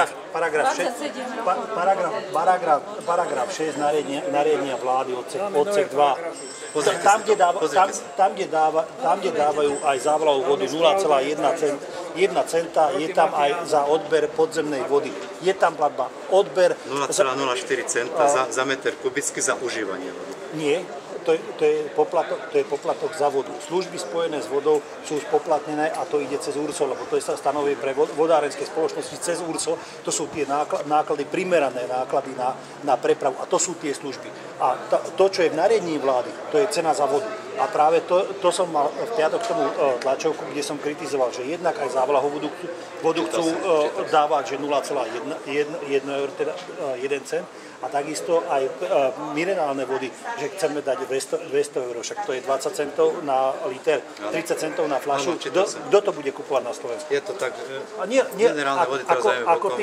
Paragraf 6 nariadenia vlády, odsek 2. Tam, kde dávajú aj závlahovú vodu 0,1 centa, je tam aj za odber podzemnej vody. Je tam platba odber 0,04 centa za meter kubický za užívanie vody. Nie. To je poplatok za vodu. Služby spojené s vodou sú spoplatnené a to ide cez URSO, lebo to sa stanovuje pre vodárenské spoločnosti cez URSO. To sú tie náklady, primerané náklady na prepravu a to sú tie služby. A to, čo je v nariadení vlády, to je cena za vodu. A práve to som mal v piatok k tomu tlačovku, kde som kritizoval, že jednak aj závlahovú vodu chcú dávať, že 0,1 eur, teda 1 cent, a takisto aj minerálne vody, že chceme dať 200 eur, však to je 20 centov na liter, 30 centov na fľašu. Kto to bude kupovať na Slovensku? Je to tak, minerálne vody teraz zajme bokom.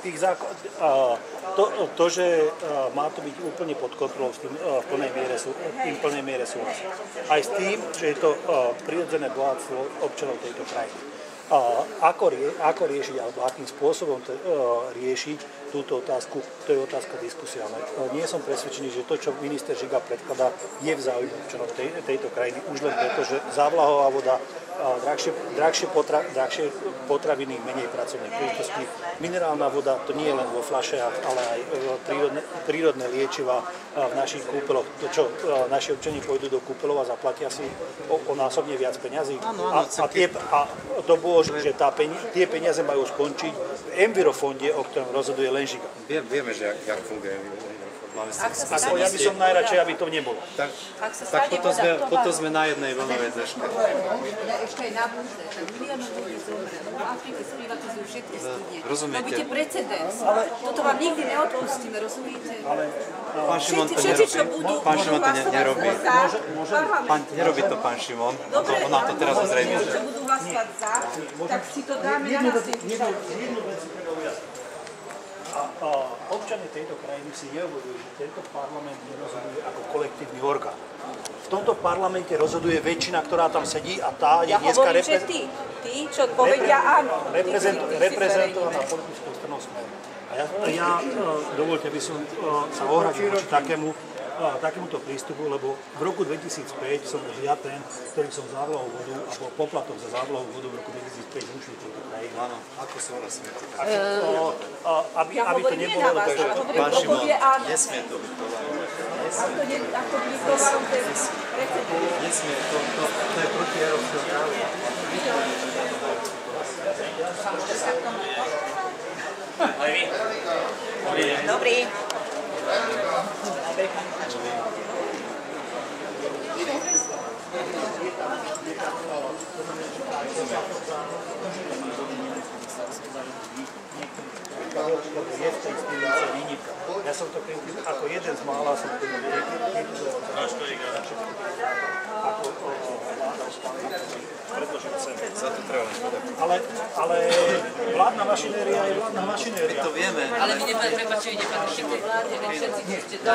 To, že má to byť úplne pod kontrolou, v plnej miere súhlasím. Aj s tým, že je to prirodzené bohatstvo občanov tejto krajiny. Ako riešiť, alebo akým spôsobom riešiť túto otázku, to je otázka diskusiálna. Nie som presvedčený, že to, čo minister Žiga predkladá, je v záujme občanov tejto krajiny, už len preto, že závlahová voda drahšie potraviny, menej pracovných príležitostí. Minerálna voda, to nie je len vo fľašiach, ale aj prírodné liečiva v našich kúpeloch. To čo, naši občania pôjdu do kúpelov a zaplatia si o násobne viac peňazí. A to bolo, že tie peniaze majú skončiť v Envirofonde, o ktorom rozhoduje len Žiga. Vieme, že jak funguje. Ja by som najradšej, aby to nebolo. Tak potom sme na jednej vlnovej dĺžke. Ešte aj na burze, tak miliónov ľudí zomre, lebo v Afrike sprivatizujú všetky studne. Rozumiete? Robíte precedens. Toto vám nikdy neodpustíme, rozumiete? Pán Šimon to nerobí. Pán Šimon to nerobí. Nerobí to pán Šimon. On nám to teraz ozrejmil. Čo budú hlasovať za, tak si to dáme na následný čas. Občania tejto krajiny si neuvedomujú, že tento parlament nerozhoduje ako kolektívny orgán. V tomto parlamente rozhoduje väčšina, ktorá tam sedí a tá je dneska čo povedia áno. reprezentovaná politickou stranou Smer. A ja dovoľte, aby som sa ohradil voči takémuto prístupu, lebo v roku 2005 som bol ja ten, ktorý som závľahol vodu, alebo poplatok za závľahol vodu v roku 2005 zrušil túto krajinu. Áno, ako sú raz smeti. Aby to nebolo, takže pán Šimon, nesmie to byť továrom. Nesmie, to je proti európskeho práva. Dobrý. je v tej stílice výnimka. Ja som to ako jeden z mála som to predložil sem. Za to treba len Ale vládna mašinéria je vládna mašinéria. My to vieme. Ale vy nepatríte tej vláde, veď všetci, ktorí ste tam,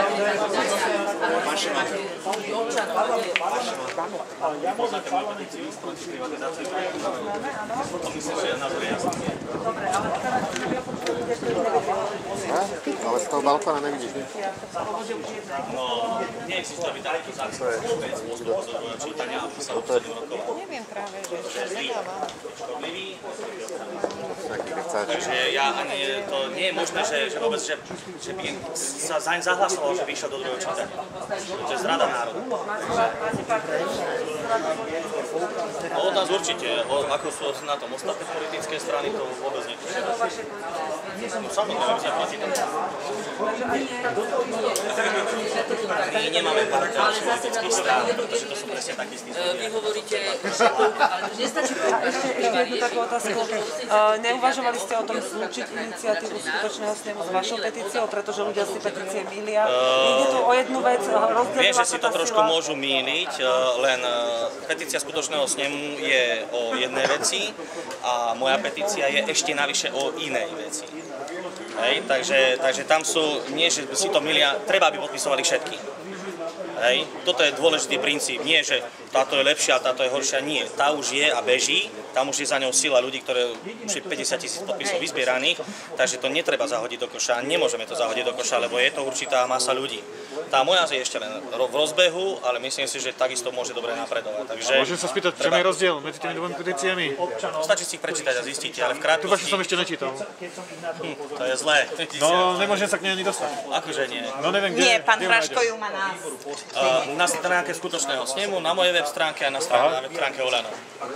ja môžem parlament si vystúpiť privatizáciu. Dobre, ale teraz ale z toho balkóna nevidíš, nie? No, neexistuje by takýto zákon vôbec spôsob čítania, aby sa obsadil rokovať. Neviem práve, že nedávam. Takže ja ani, to nie je možné, že vôbec, že by sa zaň zahlasoval, že by išiel do druhého čítania. To je zrada národa. No od nás určite, ako sú na tom ostatné politické strany, to vôbec netušia. Samozrejme, my sme proti tomu. My nemáme partnerov politických strán, pretože to sú presne takí istí. Vy hovoríte, ale nestačí. Ešte jednu takú otázku. Neuvažovali ste o tom zlúčiť iniciatívu skutočného snemu s vašou petíciou, pretože ľudia si petície mýlia? Ide tu o jednu vec, rozdeľová viem, že si to trošku môžu mýliť, len petícia skutočného snemu je o jednej veci a moja petícia je ešte navyše o inej veci. Hej, takže tam sú, nie že si to milia, treba aby podpisovali všetky. Hej, toto je dôležitý princíp, nie že táto je lepšia a táto je horšia, nie. Tá už je a beží, tam už je za ňou sila ľudí, ktoré už je 50 000 podpisov vyzbieraných, takže to netreba zahodiť do koša, nemôžeme to zahodiť do koša, lebo je to určitá masa ľudí. Tá moja je ešte len v rozbehu, ale myslím si, že takisto môže dobre napredovať. Takže môžem sa spýtať, čo je rozdiel medzi tými dvomi petíciami? Stačí si ich prečítať a zistíte, ale v krátkosti... Tu vašu som ešte nečítal. To je zlé. No, nemôžem sa k nej ani dostať. Akože nie. No neviem, kde. Nie, pán Hraško ju má nás. Na stránke skutočného snemu, na mojej web stránke a na web stránke Olano.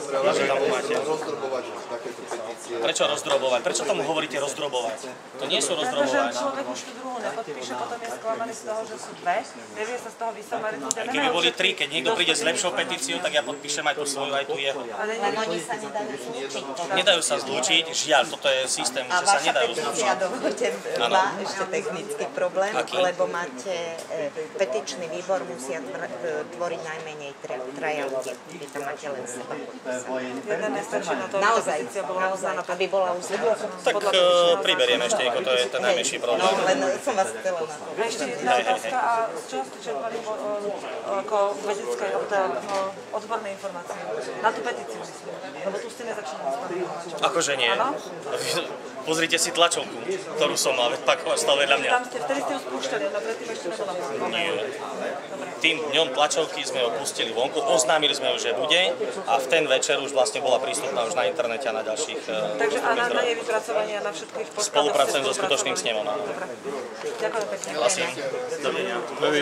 Prečo rozdrobovať? Prečo tomu hovoríte rozdrobovať? To nie sú rozdrobovania. Pretože človek už tú druhú nepodpíše, potom je sklamaný z toho, že sú dve, nevie sa z toho vysomariť. Keby boli tri, keď niekto príde s lepšou petíciou, tak ja podpíšem aj tú svoju, aj tú jeho. Ale oni sa nedajú zlúčiť. Nedajú sa zlúčiť, žiaľ, toto je systém, že sa nedajú zlúčiť. A dovolte má ešte technický problém, lebo máte petičný výbor, musia tvoriť najmenej traja ľudia. Vy tam máte len seba podpísané. Naozaj, aby bola uznávaná. Tak priberieme ešte, ako to je ten najmenší problém. No, len som vás chcela na to. A ešte jedna otázka, a z čoho ste čerpali ako vedecké odborné informácie? Na tú petíciu, lebo tu ste nezačínali s pánom. Akože nie. Pozrite si tlačovku, ktorú som mal, Pako stal vedľa mňa. Tam ste, vtedy ste ju spúšťali, ale predtým ešte nebola. Nie. Tým dňom tlačovky sme ho pustili vonku, oznámili sme ho, že bude a v ten večer už vlastne bola prístupná už na internete a na ďalších Takže a na jej vypracovanie a na všetkých podkladoch spolupracujem so skutočným snemom. Dobre. Ďakujem pekne. Hlasím. Dovidenia.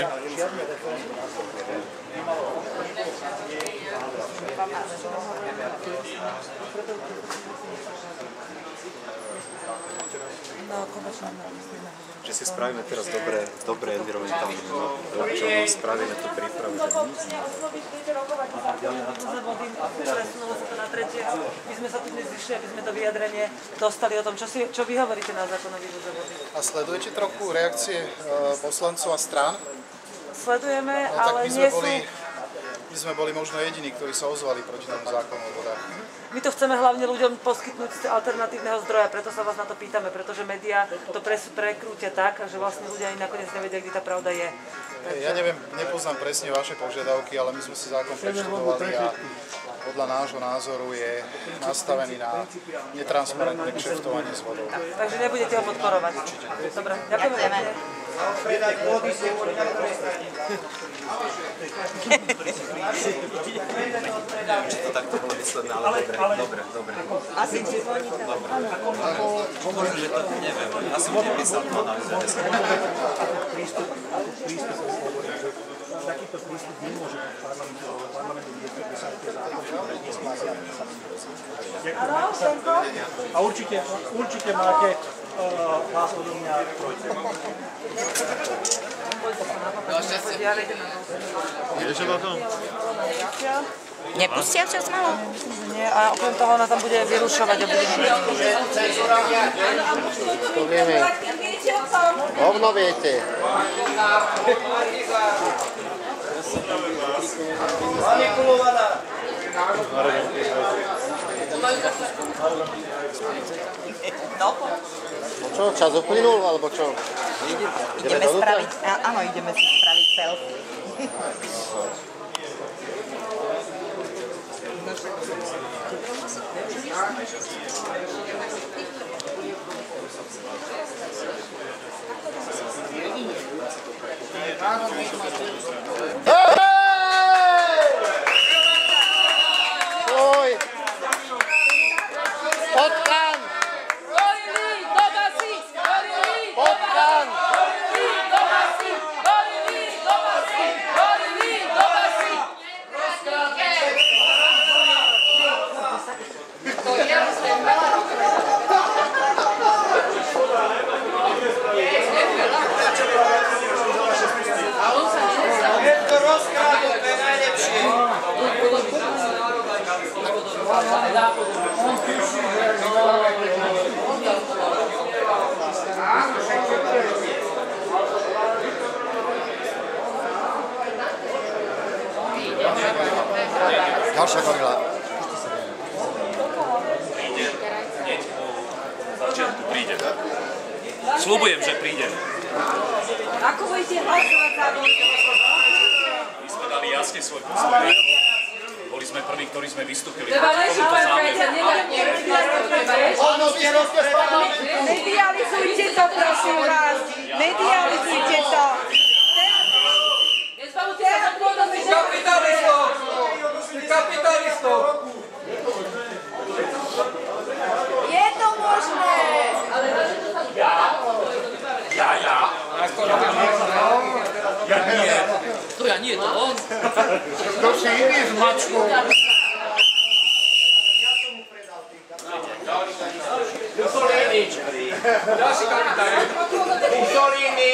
Že si spravíme teraz dobré environmentálne občanom, spravíme tú prípravu, že presunulo sa to na tretie. My sme sa tu dnes zišli, aby sme to vyjadrenie dostali o tom, čo vy hovoríte na zákon o vývoze vody. A sledujete trochu reakcie poslancov a strán? Sledujeme, ale nie sú... My sme boli možno jediní, ktorí sa ozvali proti tomu zákonu o vodách. My to chceme hlavne ľuďom poskytnúť z alternatívneho zdroja, preto sa vás na to pýtame, pretože médiá to prekrútia tak, že vlastne ľudia ani nakoniec nevedia, kde tá pravda je. Ja neviem, nepoznám presne vaše požiadavky, ale my sme si zákon preštudovali a podľa nášho názoru je nastavený na netransparentné kšeftovanie s vodou. Takže nebudete ho podporovať. Dobre, ďakujeme. Či to takto bolo myslené, ale dobre. Asi ti zvoní tam. Možno, že to neviem. Ja som nepísal to analýze. Takýto prístup nemôže byť parlamentu viesť, kde sa tie zákony, ktoré nesmyslia. A určite máte vás odo mňa trojce. Ideš na to? Nepustia včas malo? Nie, a okrem toho ona tam bude vyrušovať a bude... To vieme. Hovno viete. Manipulovaná. No. Čo, čas uplynul, alebo čo? Ideme spraviť, áno, ideme si spraviť selfie. Oj! Potkan! Potkan! To rozkrádu, to je najlepšie. Ďalšia gorila. Príde. Sľubujem, že príde. Ako budete hlasovať za vody? My sme dali jasne svoj postoj. Boli sme prví, ktorí sme vystúpili. Medializujte to, prosím vás. Medializujte to. Kapitalistov! Kapitalistov! Je to možné. Ja nie. To ja nie, to on. To si iný s mačkou. Mussolini! Ďalší kapitalist! Mussolini!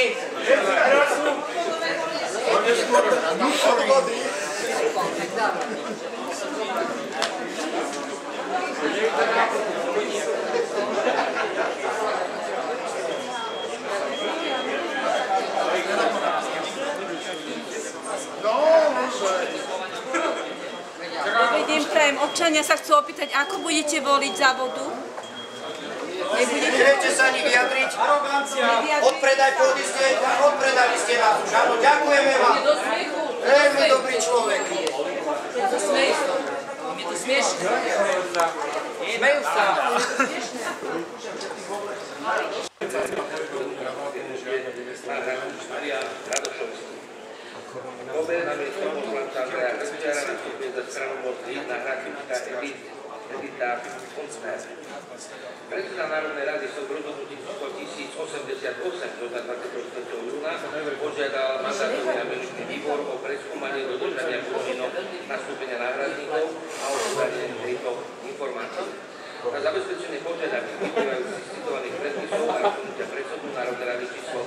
Dobrý deň, prajem. Občania sa chcú opýtať, ako budete voliť za vodu? Neviete sa ani vyjadriť? Odpredali ste nás už, áno, ďakujeme vám. Veľmi dobrý človek. Je to smiešné. Je to smiešné. Smejú sa. Maria Radošovský. Pomer na miesto poslanca Andreja Krstiara nastupuje za stranu Moci náhradníčka Edita Koncner. Predseda Národnej rady som v rozhodnutí číslo 1088 zo 24. júna požiadal mandátový a miličný výbor o preskúmanie dodržania podmienok nastúpenia náhradníkov a o podanie tejto informácie. Na zabezpečenie požiadaviek vyplývajúcich z citovaných predpisov a rozhodnutia predsedu Národnej rady číslo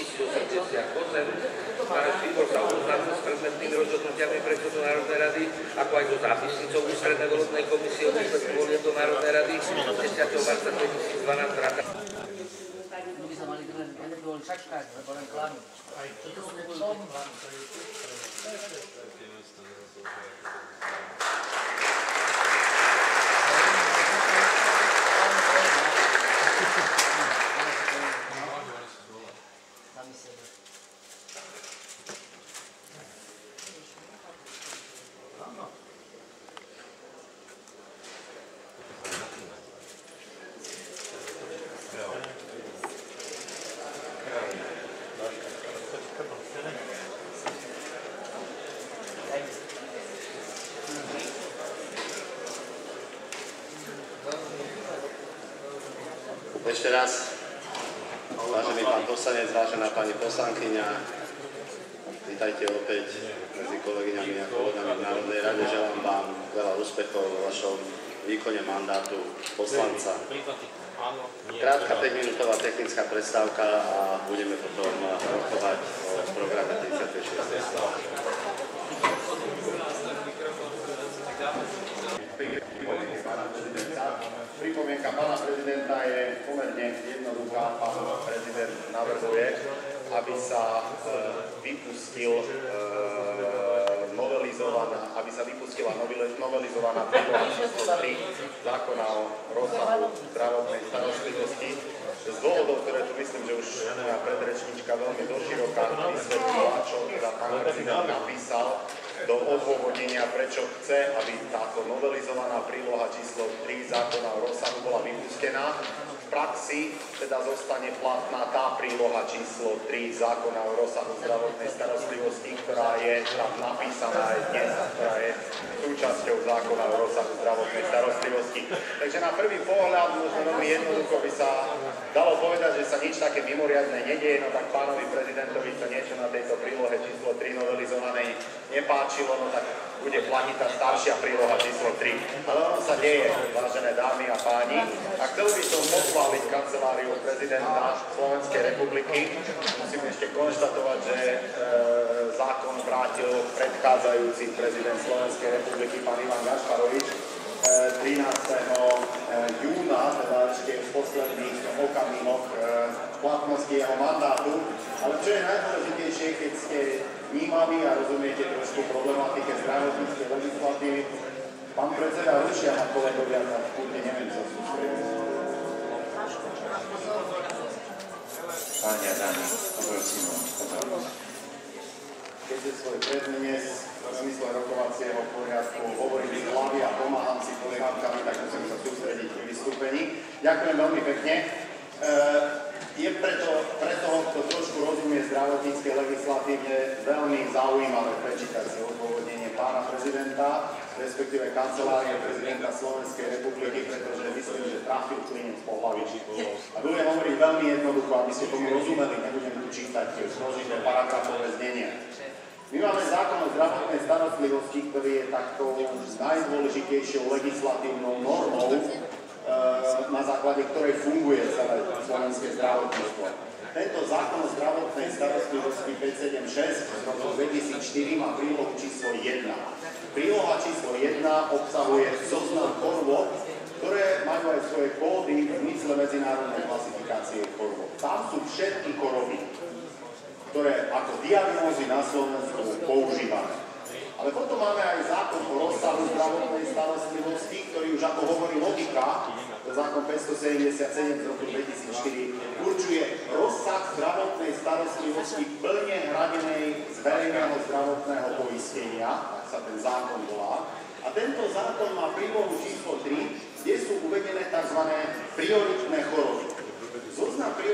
1088 náš výbor sa oboznámil s predmetnými rozhodnutiami predsedu Národnej rady, ako aj so zápisnicou Ústrednej volebnej komisie o výsledku volieb do Národnej rady 10. marca 2012. Ešte raz, vážený pán poslanec, vážená pani poslankyňa, vítajte opäť medzi kolegyňami a kolegami v Národnej rade. Želám vám veľa úspechov vo vašom výkone mandátu poslanca. Krátka 5-minútová technická prestávka a budeme potom rokovať o programe 36. Pripomienka pána prezidenta je pomerne jednoduchá. Pán prezident navrhuje, aby sa vypustila novelizovaná príloha číslo 3 zákona o rozsahu zdravotnej starostlivosti. Z dôvodov, ktoré tu myslím, že už moja predrečníčka veľmi doširoka vysvetlila, čo teda pán prezident napísal do odôvodnenia, prečo chce, aby táto novelizovaná príloha číslo 3 zákona o rozsahu bola vypustená. V praxi teda zostane platná tá príloha číslo 3 zákona o rozsahu zdravotnej starostlivosti, ktorá je tam napísaná aj dnes, ktorá je súčasťou zákona o rozsahu zdravotnej starostlivosti. Takže na prvý pohľad, možno veľmi jednoducho by sa dalo povedať, že sa nič také mimoriadne nedieje, no tak pánovi prezidentovi sa niečo na tejto prílohe číslo 3 novelizovanej nepáčilo, no tak bude platiť tá staršia príloha číslo 3. Ale ono sa deje, vážené dámy a páni. A chcel by som pochváliť kanceláriu prezidenta Slovenskej republiky. Musím ešte konštatovať, že zákon vrátil predchádzajúci prezident Slovenskej republiky, pán Ivan Gašparovič, 13. júna, teda ešte v posledných okamihoch platnosti jeho mandátu. Ale čo je najdôležitejšie, keď ste vnímaví a rozumiete trošku problematike zdravotníckej legislatívy, pán predseda ručia na kolegovia, tak kľudne neviem sa sústrediť. Páni a dámy, poprosím o pozornosť. Keďže svoj prednes v zmysle rokovacieho poriadku hovorím z hlavy a pomáham si poznámkami, tak musím sa sústrediť v vystúpení. Ďakujem veľmi pekne. Je pre toho, kto trošku rozumie zdravotníckej legislatívne, veľmi zaujímavé prečítať si odôvodnenie pána prezidenta, respektíve kancelárie prezidenta Slovenskej republiky, pretože myslím, že trafil klinec po hlavičku. A budem hovoriť veľmi jednoducho, aby ste tomu rozumeli, nebudem tu čítať zložité paragrafové znenia. My máme zákon o zdravotnej starostlivosti, ktorý je takou najdôležitejšou legislatívnou normou, na základe ktorej funguje celé slovenské zdravotníctvo. Tento zákon o zdravotnej starostlivosti 576 z roku 2004 má prílohu číslo 1. Príloha číslo 1 obsahuje zoznam chorôb, ktoré majú aj svoje kódy v zmysle medzinárodnej klasifikácie chorôb. Tam sú všetky choroby, ktoré ako diagnózy na Slovensku používame. Ale potom máme aj zákon o rozsahu zdravotnej starostlivosti, ktorý už ako hovorí logika, to zákon 577 z roku 2004, určuje rozsah zdravotnej starostlivosti plne hradenej z verejného zdravotného poistenia, tak sa ten zákon volá. A tento zákon má prílohu číslo 3, kde sú uvedené tzv. Prioritné choroby. Zoznam prioritných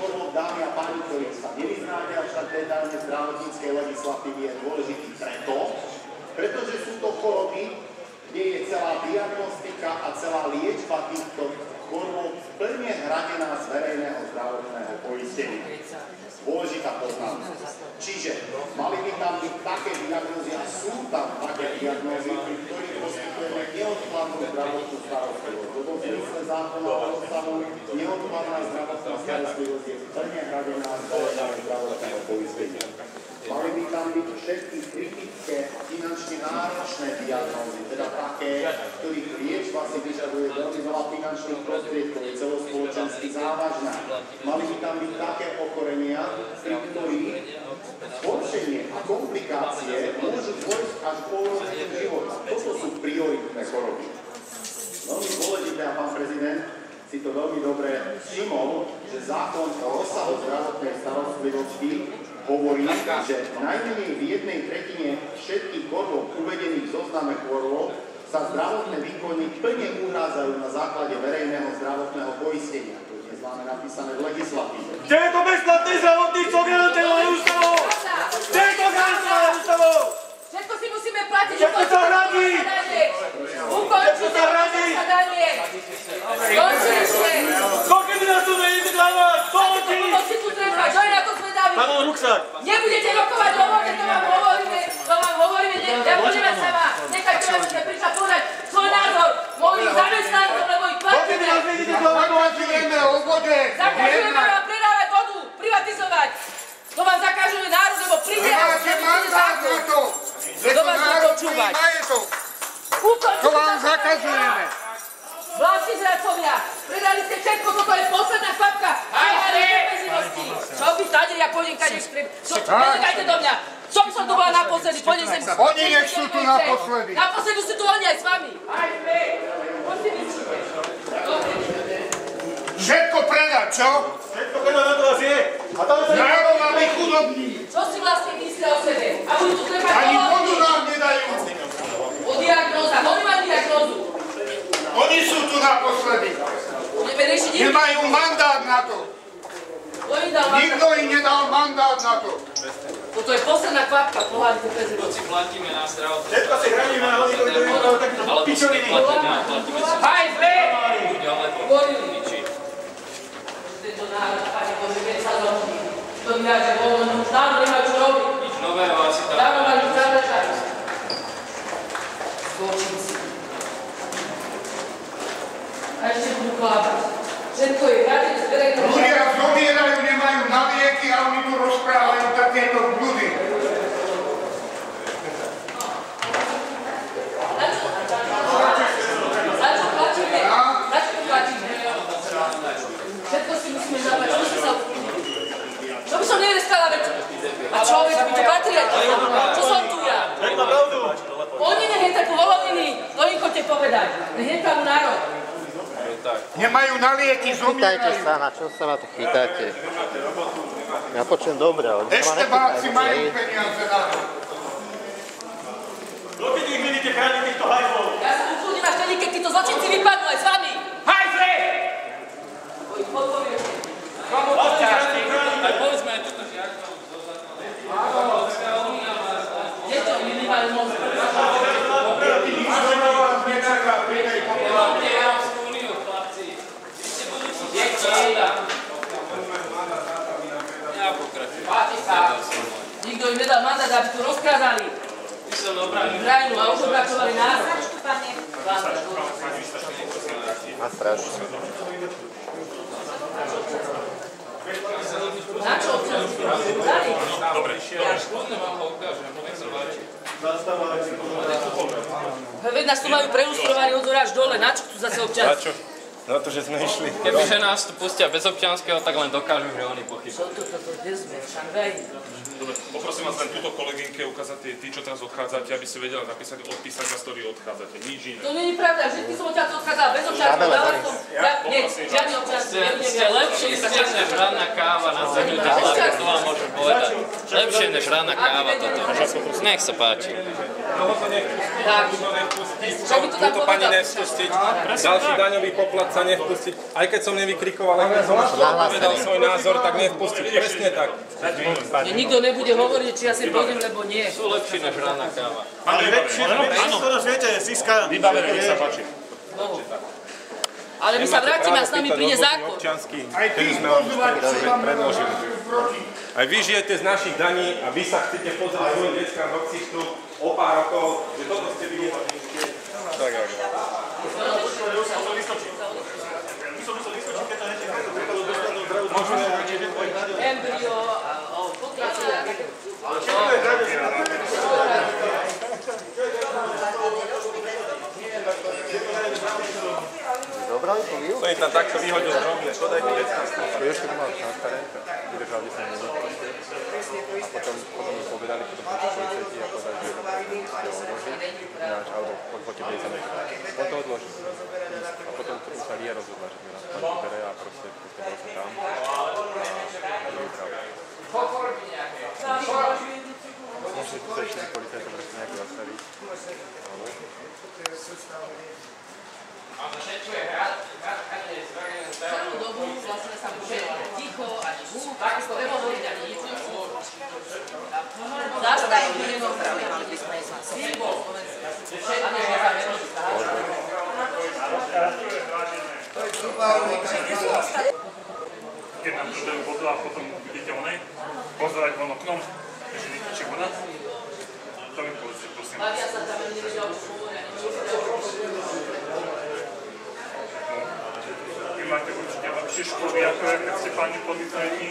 korvov, dámy a páni, ktorí sa nevyznáte až tak detailne zdravotníckej legislatívy, je dôležitý pretože sú to choroby, kde je celá diagnostika a celá liečba týchto chorôb plne hradená z verejného zdravotného poistenia. Dôležitá poznámka. Čiže mali by tam byť také diagnózy a sú tam také diagnózy, pri ktorých poskytujeme neodkladnú zdravotnú starostlivosť. Lebo v zmysle zákona o rozsahu neodkladná zdravotná starostlivosť je plne hradená z verejného zdravotného poistenia. Mali by tam byť všetky kritické a finančne náročné diagnózy, teda také, ktorých liečba si vyžaduje veľmi veľa finančných prostriedkov, je celospoločensky závažná. Mali by tam byť také ochorenia, pri ktorých zhoršenie a komplikácie môžu dôjsť až k ohrozeniu života. Toto sú prioritné choroby. Veľmi dôležité, a pán prezident si to veľmi dobre všimol, že zákon o rozsahu zdravotnej starostlivosti hovorí, že najmenej v 1/3 všetkých chorôb uvedených v zozname chorôb sa zdravotné výkony plne uhrádzajú na základe verejného zdravotného poistenia. To je známe napísané v legislatíve. Kde je to bezplatné zdravotníctvo garantované ústavou? Kde je to garantované ústavou? Všetko si musíme platiť. Všetko sa hradí! Ukončite sa danie! Skončili ste! Koľko by nás tu nejde dávať? Pomoci! Pomoci tu treba, čo je na to zvedaví? Mám ruksak! Nebudete rokovať, hovorte, to vám hovoríme, nebudeme sa vám. Nechajte ma, že ste prišla povedať svoj názor mojich zamestnancov, lebo ich platíme. Zakazujeme o vode! Zakazujeme vám predávať vodu, privatizovať. To vám zakážeme národ, lebo príde a nemáte mandát na to! To vás bude počúvať. To vám zakazujeme! Vlastní zradcovia, predali ste všetko, toto je posledná kvapka. Čo by tady, ja pôjdem kadeš pred... Nedekajte do mňa. Čo som tu bola naposledy, pôjdem sem... Oni nech sú tu naposledy. Naposledy sú tu oni aj s vami. Všetko predať, čo? Všetko predať na to vás je. Národ má byť chudobný. Čo si vlastne myslia o sebe? A budú tu treba... Ani vodu nám nedajú. O diagnózach, oni majú diagnózu. Oni sú tu naposledy. Nemajú mandát na to. Nikto im nedal mandát na to. Toto je posledná kvapka, pohľadite prezident. Si platíme na zdravotné. Všetko si hraníme na hodinu, to je takýto pičoviny. Hajzle! Tento národ, Pane Bože, keď sa zloží. To vyráže voľno, už dávno nemajú čo robiť. Nič nového asi tam. Dávno majú zadržať. Zločinci. A ešte budú klápať. Všetko je hradené z verejného... Ľudia zomierajú, nemajú na lieky a oni tu rozprávajú takéto bludy. Na čo platíme? Na čo platíme? Všetko si musíme zaplať. Čo si sa... Čo by som nereskala, veď... A čo, veď by to patrí? Čo som tu ja? Oni nech je takú voloviny, to im chodte povedať. Nech je tam národ. Nemajú na lieky, zomierajú. Chytajte sa, na čo sa na to chytáte? Ja počujem dobre, ale ešte báci majú peniaze na to. Dokedy ich vidíte chrániť týchto hajzlov? Ja sa ukludím až tedy, keď títo zločinci vypadnú aj s vami. Hajzle! Vlastne aj povedzme aj túto žiakov. Deťo, my nemajú moc. Nikto im nedal mandát, aby tu rozkázali krajinu a ožobračovali národ. A strašne. Na čo občanstvo? Dali? Dobre. Ja škodne vám ho ukážem, nech sa páči. Veď nás tu majú preustrovaní od zora až dole, na čo tu zase občanstvo? Na to, že sme išli. Kebyže nás tu pustia bez občianskeho, tak len dokážu, že oni pochybujú. Čo to, kde sme? Šangaj? Dobre, poprosím vás len túto kolegynke ukázať tí, čo teraz odchádzate, aby si vedela napísať, odpísať vás, ktorí odchádzate. Nič iné. To nie je pravda, že ty som odtiaľto odchádzala bez občianstva, dala som... Nie, žiadne občianstvo. Ste lepší než ranná káva na zahnutí hlavy, to vám môžem povedať. Lepšie než ranná káva toto. Nech sa páči. Tak. Čo by to tam povedal? Ďalší daňový poplatca sa nevpustiť. Aj keď som nevykrikoval, aj keď som povedal svoj názor, tak nevpustiť. Presne tak. Nikto nebude hovoriť, či ja si pôjdem, lebo nie. Sú lepší než rána káva. Áno, viete, Získa... Vybavené, nech sa páči. Ale my sa vrátime a s nami príde zákon. Aj ty predložili. Aj vy žijete z našich daní a vy sa chcete pozrieť svojim deckám do ksichtu o pár rokov, že toto ste videli. Tak, ako. Embryo, potraty. Dobrá, to vyjú? To im tam takto vyhodil drobne. To dajte deckám. Ešte to mal transparentne, vydržal 10 minút. A potom mi povedali, potom policajti a povedali, že odloží, ináč, alebo po tebe sa nechá. On to odloží. A potom už sa Lia rozhodla, že mi nás pani vybere a proste bol sa tam. A je pravda. Možno, že tu sa ešte policajti proste nejako zastaviť. Celú dobu vlastne sa môže ticho, ani húb, takisto nehovoriť, ani nič. Zastaviť to nedopravy, mali by sme ísť na symbol Slovenska. A než nezavieme keď nám dodajú vodu a potom vidíte onej, pozerať von oknom, že či voda, to mi povedzte, prosím. Ja sa tam nevedel povedať. Vy máte určite lepšie školy, ako je, keď ste páni policajti,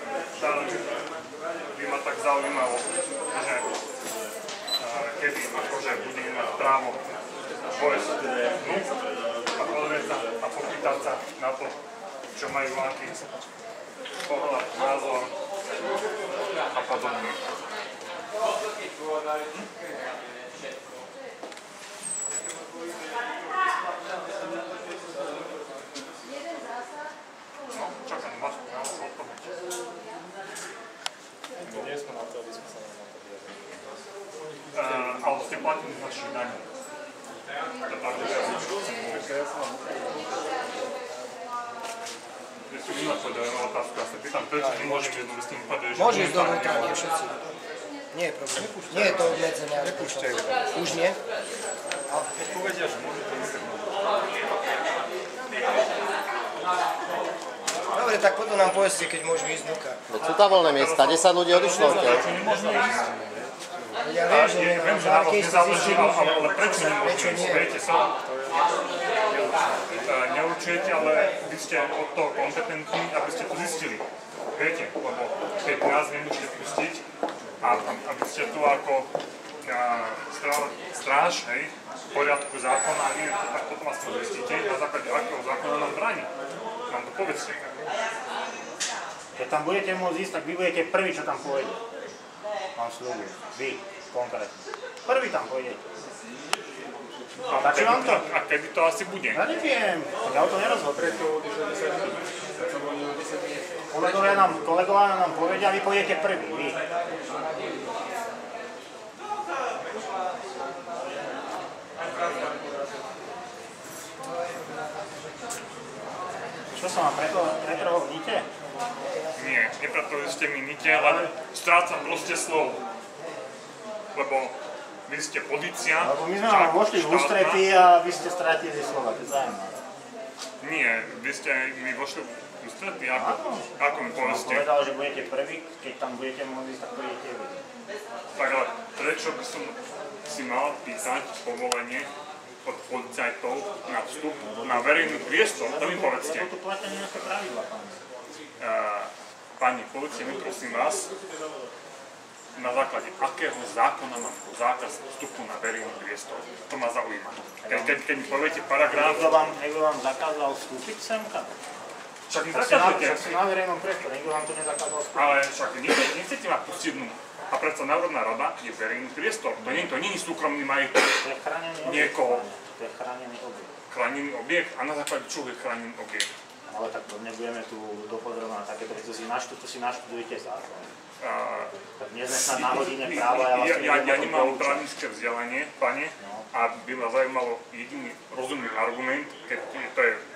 by ma tak zaujímalo, že kedy akože budeme mať právo vojsť a pozrieť sa a popýtať sa na to, čo majú aký pohľad, názor a podobne. No, čakám vás na odpoveď. Nie sme na to, aby sme sa na to vyjadrili. Ale ste platili z našich daní. Ešte vy napovedajú na otázku, ja sa pýtam, prečo nemôžeme jednu s tým povedať, že... Môže ísť dovnútra, nie všetci. Nie je problém. Nie je to obmedzené. Nepúšťajú. Už nie? Keď povedia, že môžu to ísť, Dobre, tak potom nám povedzte, keď môžu ísť dnuka. Sú tam voľné miesta, 10 ľudí odišlo. Ja viem, že viem, že na vás nezáleží, ale prečo nemôžu ísť? Viete sa? Neurčujete, ale vy ste od toho kompetentní, aby ste to zistili. Viete, lebo keď nás nemôžete pustiť a aby ste tu ako stráž, hej, v poriadku zákona a neviem, tak potom vás to zistíte, na základe akého zákona nám bráni. Nám to povedzte. Keď tam budete môcť ísť, tak vy budete prvý, čo tam pôjde. Vám sľubujem. Vy, konkrétne. Prvý tam pôjdete. A kedy to asi bude? Ja neviem, ja o to nerozhodujem. Kolegovia nám povedia, vy pôjdete prvý. Vy. Čo sa vám pretrhol v nite? Nie, nepretrhli ste mi nite, len strácam proste slovo. Lebo vy ste polícia. Lebo my sme vám vošli v ústretí a vy ste strátili slova, to je zaujímavé. Nie, vy ste mi vošli v ústretí, ako mi povedzte. Povedal, že budete prvý, keď tam budete môcť ísť, tak budete vy. Tak ale prečo by som si mal písať povolenie od policajtov na vstup na verejný priestor? To mi povedzte. To platia nejaké pravidla, pán. Pani policajmi, prosím vás, na základe akého zákona mám zákaz vstupu na verejný priestor? To ma zaujíma. Keď mi poviete paragraf... Niekto vám zakázal vstúpiť semka? Však mi zakazujete. Však si na verejnom priestore, niekto vám to nezakázal vstúpiť. Ale však nechcete ma pustiť dnu. A predsa Národná rada je verejný priestor. To nie je súkromný majetok niekoho. To je chránený objekt. Chránený objekt? A na základe čoho je chránený objekt? Ale tak nebudeme tu dopodrobná takéto veci, to si naštudujete zákon. Tak dnes sme sa na hodine práva, ja nemám právnické vzdelanie, pane, a by ma zaujímalo jediný rozumný argument, keď to je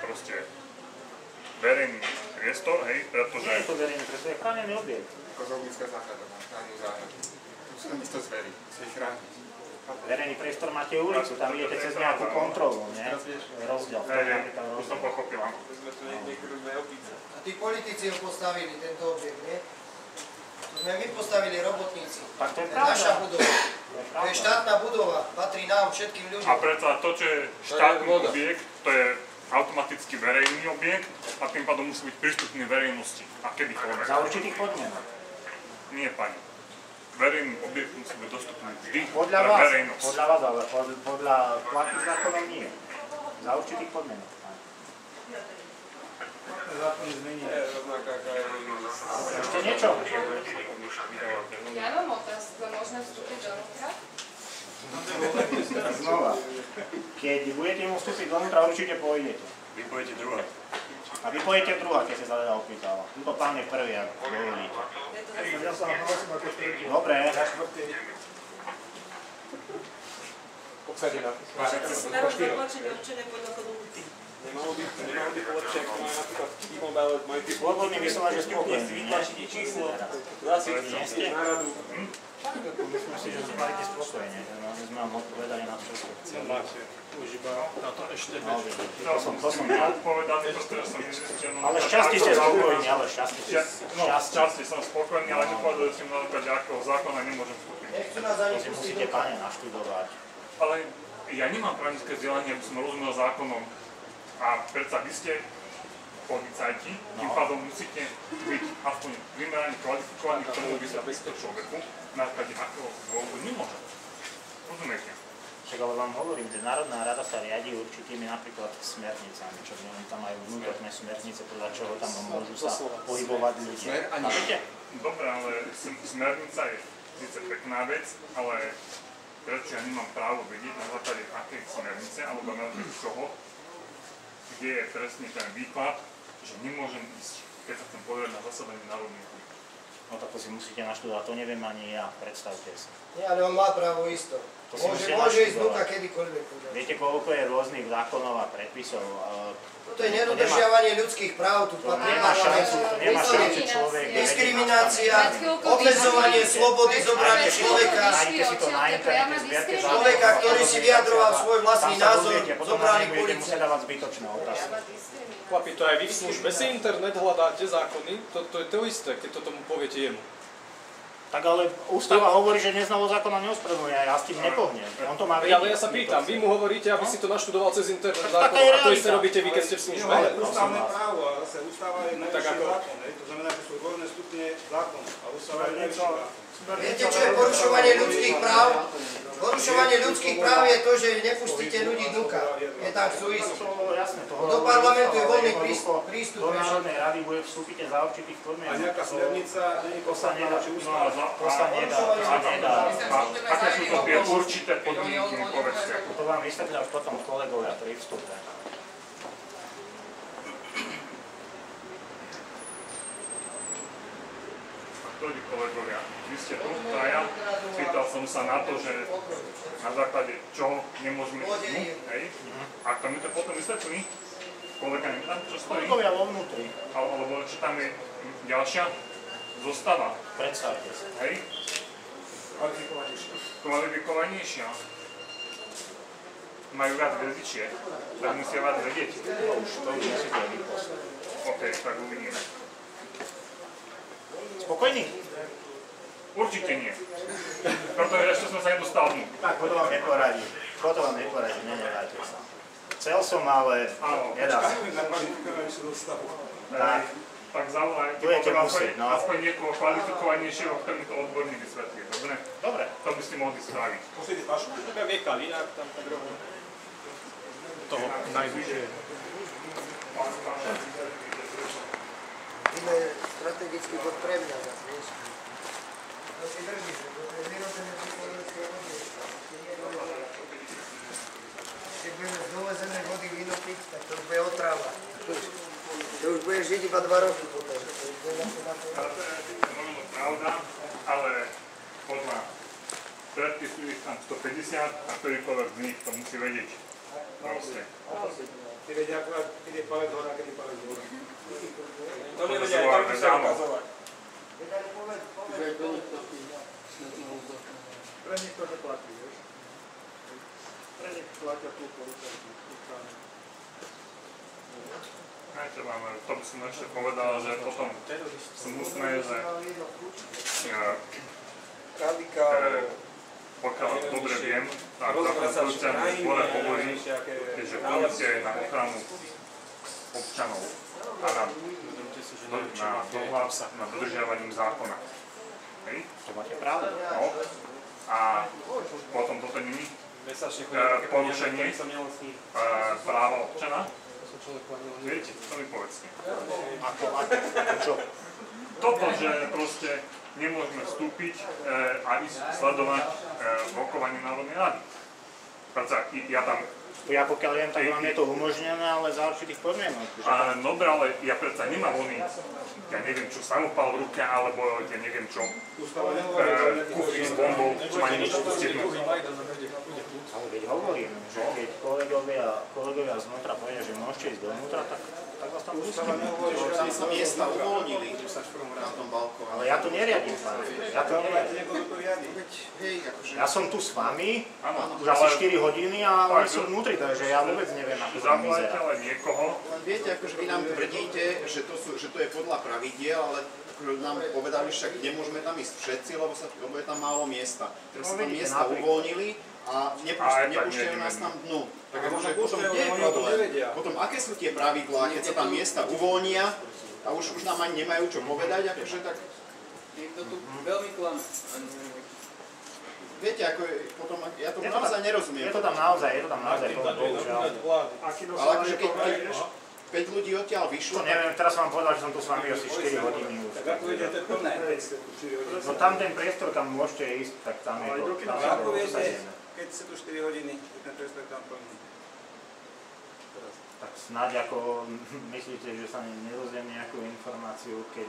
proste verejný priestor, hej, pretože... Nie je to verejný priestor, je chránený objekt. Ako zoologická záhrada, má chránenú záhradu. Tu sa mesto zverí, sa ich chrániť. Verejný priestor máte ulicu, tam idete cez nejakú kontrolu, nie? Rozdiel. To som pochopil. A tí politici ho postavili, tento objekt, nie? To sme my postavili robotníci. Tak to je naša budova. To je štátna budova, patrí nám, všetkým ľuďom. A preto to, čo je štátny objekt, to je automaticky verejný objekt a tým pádom musí byť prístupný verejnosti. A kedykoľvek. Za určitých podmienok. Nie, pani. Verejný objekt musí byť dostupný vždy Podľa pre vás, verejnosť. podľa vás, ale podľa platných zákonov nie. Za určitých podmienok. Zákon zmení. Ešte niečo? Ja mám otázku, môžeme vstúpiť dovnútra? Znova. Keď budete mu vstúpiť dovnútra, určite pôjdete. Vy pôjdete druhá. A vy pôjdete druhá, keď sa teda opýtala. Tuto pán je prvý, ak dovolíte. Ja sa hlasím ako tretí. Dobre. Obsadená. Všetci smerom zatlačení občania podľa chodu ulty. Nemalo by povedať, že ako majú napríklad People Ballot, majú tí slobodní by som aj, že spokojní. Vytlačiť číslo, Zasiť náradu. Myslím si, že sme mali tie spokojne. My sme vám odpovedali na všetko. Už iba na to ešte To som odpovedali, pretože som nezistil. Ale šťastie ste spokojní, ale šťastie. No, šťastie som spokojný, ale nepovedali som napríklad, že ako zákona nemôžem vstúpiť. To si musíte, páne, naštudovať. Ale ja nemám právnické vzdelanie, aby som rozumel zákonom. A predsa vy ste policajti, tým pádom musíte byť aspoň vymeraní kvalifikovaní k tomu, aby sa týchto človeku na základe akého dôvodu nemôže. Rozumiete? Však ale vám hovorím, že Národná rada sa riadi určitými napríklad smernicami, čo oni tam majú vnútorné smernice, podľa čoho tam môžu sa pohybovať ľudia. Dobre, ale smernica je síce pekná vec, ale prečo ja nemám právo vedieť na základe akej smernice, alebo na základe čoho, kde je presne ten výklad, že nemôžem ísť, keď sa chcem povedať na zasadanie národných ľudí. No tak to si musíte naštudovať, to neviem ani ja, predstavte si. Nie, ale on má právo isto. Môže ísť vnúka kedykoľvek. Viete, koľko je rôznych zákonov a predpisov. To je nedodržiavanie ľudských práv, tu patrí diskriminácia, obmedzovanie slobody, zobranie človeka, ktorý si vyjadroval svoj vlastný názor, zobrali polícia. Chlapi, to aj vy v službe si internet hľadáte zákony, to je to isté, keď to tomu poviete jemu. Tak ale ústava hovorí, že neznalosť zákona neospravedlňuje, ja s tým nepohnem. On to má vedieť. Ale ja sa pýtam, vy mu hovoríte, aby si to naštudoval cez internet zákon, a to isté robíte vy, keď ste v službe. Ale ústavné právo, a zase ústava je najvyšší zákon, to znamená, že sú rôzne stupne zákona, a ústava je najvyšší zákon. Viete, čo je porušovanie ľudských práv? Porušovanie ľudských práv je to, že nepustíte ľudí dnuka, keď tam chcú ísť. Do parlamentu je voľný prístup. Do Národnej rady bude vstúpite za určitých podmienok. A nejaká smernica, to sa nedá, to sa nedá. Aké sú to tie určité podmienky, povedzte? To vám vysvetlia už potom kolegovia pri vstupe. Ktorí kolegovia, vy ste tu, traja, pýtal som sa na to, že na základe čoho nemôžeme ísť, hej? Ak to mi to potom vysvetlí, kolega neviem tam, čo stojí? Kolegovia vo vnútri. Alebo či tam je ďalšia zostava. Predstavte sa. Hej? Kvalifikovanejšia. Majú viac jazyčiek, tak musia viac vedieť. To už musíte vyposlať. OK, tak uvidíme. Spokojný? Určite nie. Pretože ešte som sa nedostal dnu. Tak, to vám neporadí. Nenevajte sa. Chcel som, ale nedá sa. Tak zavolajte potom aspoň niekoho kvalifikovanejšieho, ktorý mi to odborne vysvetlí, dobre? Dobre. To by ste mohli spraviť. Musíte pašu, tebe vie Kaliňák tam tak rovno. Toho najvyššieho. Ideme strategický bod pre mňa zase, vieš. To si drží, že to je vyrobené pri slovenskej vode. Keď budeme z dovezenej vody víno piť, tak to už bude otrava. To už budeš žiť iba 2 roky potom. To je možno pravda, ale podľa predpisu ich tam 150 a ktorýkoľvek z nich to musí vedieť. Proste. Ty vedia akurát, keď je palec hora, keď je palec hora. To nevedia aj tam sa ukazovať. Pre nich to neplatí, vieš? Pre nich platia tú policajtú. To by som ešte povedal, že potom smutné, že pokiaľ dobre viem, tak zákon sociálnej zbore hovorí, že polícia je na ochranu občanov a na dohľad nad dodržiavaním zákona. To máte pravdu. No. A potom toto nie je porušenie práva občana. Viete, to mi povedzte. Ako? Čo? Toto, že proste nemôžeme vstúpiť a ísť sledovať rokovanie Národnej rady. Pretože ja tam... Ja pokiaľ viem, tak vám je to umožnené, ale za určitých podmienok. Dobre, ale ja predsa nemám oný, ja neviem čo, samopal v ruke, alebo ja neviem čo, kufri s bombou, čo ma niečo stihnúť. Ale veď hovorím, že keď kolegovia znútra povedia, že môžete ísť dovnútra, tak vás tam pustíme. Tam sa miesta uvoľnili na tom balkóne. Ale ja to neriadím, pane. Ja som tu s vami, už asi 4 hodiny a oni sú vnútri, takže ja vôbec neviem, ako to vyzerá. Len viete, akože vy nám tvrdíte, že to je podľa pravidiel, ale nám povedali však, nemôžeme tam ísť všetci, lebo je tam málo miesta. Teraz sa tam miesta uvoľnili a nepúšťajú nás tam dnu. Tak akože potom kde je problém? Potom aké sú tie pravidlá, keď sa tam miesta uvoľnia a už nám ani nemajú čo povedať, akože tak... Niekto tu veľmi klame. Viete, ako potom, ja to naozaj nerozumiem. Je to tam naozaj, bohužiaľ. Ale akože keď 5 ľudí odtiaľ vyšlo... To neviem, teraz vám povedal, že som tu s vami asi 4 hodiny už. Tak ako idete plné? No tam ten priestor, kam môžete ísť, tak tam je to. Ako viete, keď sú tu 4 hodiny, ten priestor tam plný. Tak snáď ako myslíte, že sa nedozviem nejakú informáciu, keď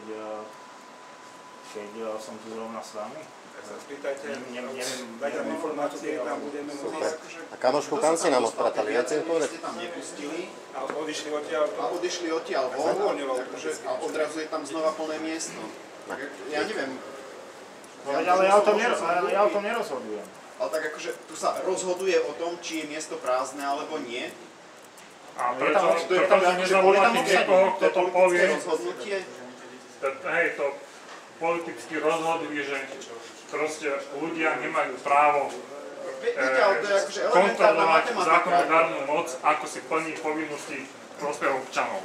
som tu zrovna s vami? Tak sa spýtajte, dajte nám informácie, tam budeme môcť... A kamošku, kam si nám odpratali? Ja chcem povedať. Ste tam nepustili a odišli odtiaľ von a odrazu je tam znova plné miesto. Ja neviem. Ale ja o tom nerozhodujem. Ale tak akože tu sa rozhoduje o tom, či je miesto prázdne alebo nie. A pretože nezavoláte niekoho, kto to povie, hej, to politicky rozhoduje, že proste ľudia nemajú právo kontrolovať zákonodárnu moc, ako si plní povinnosti prospech občanov.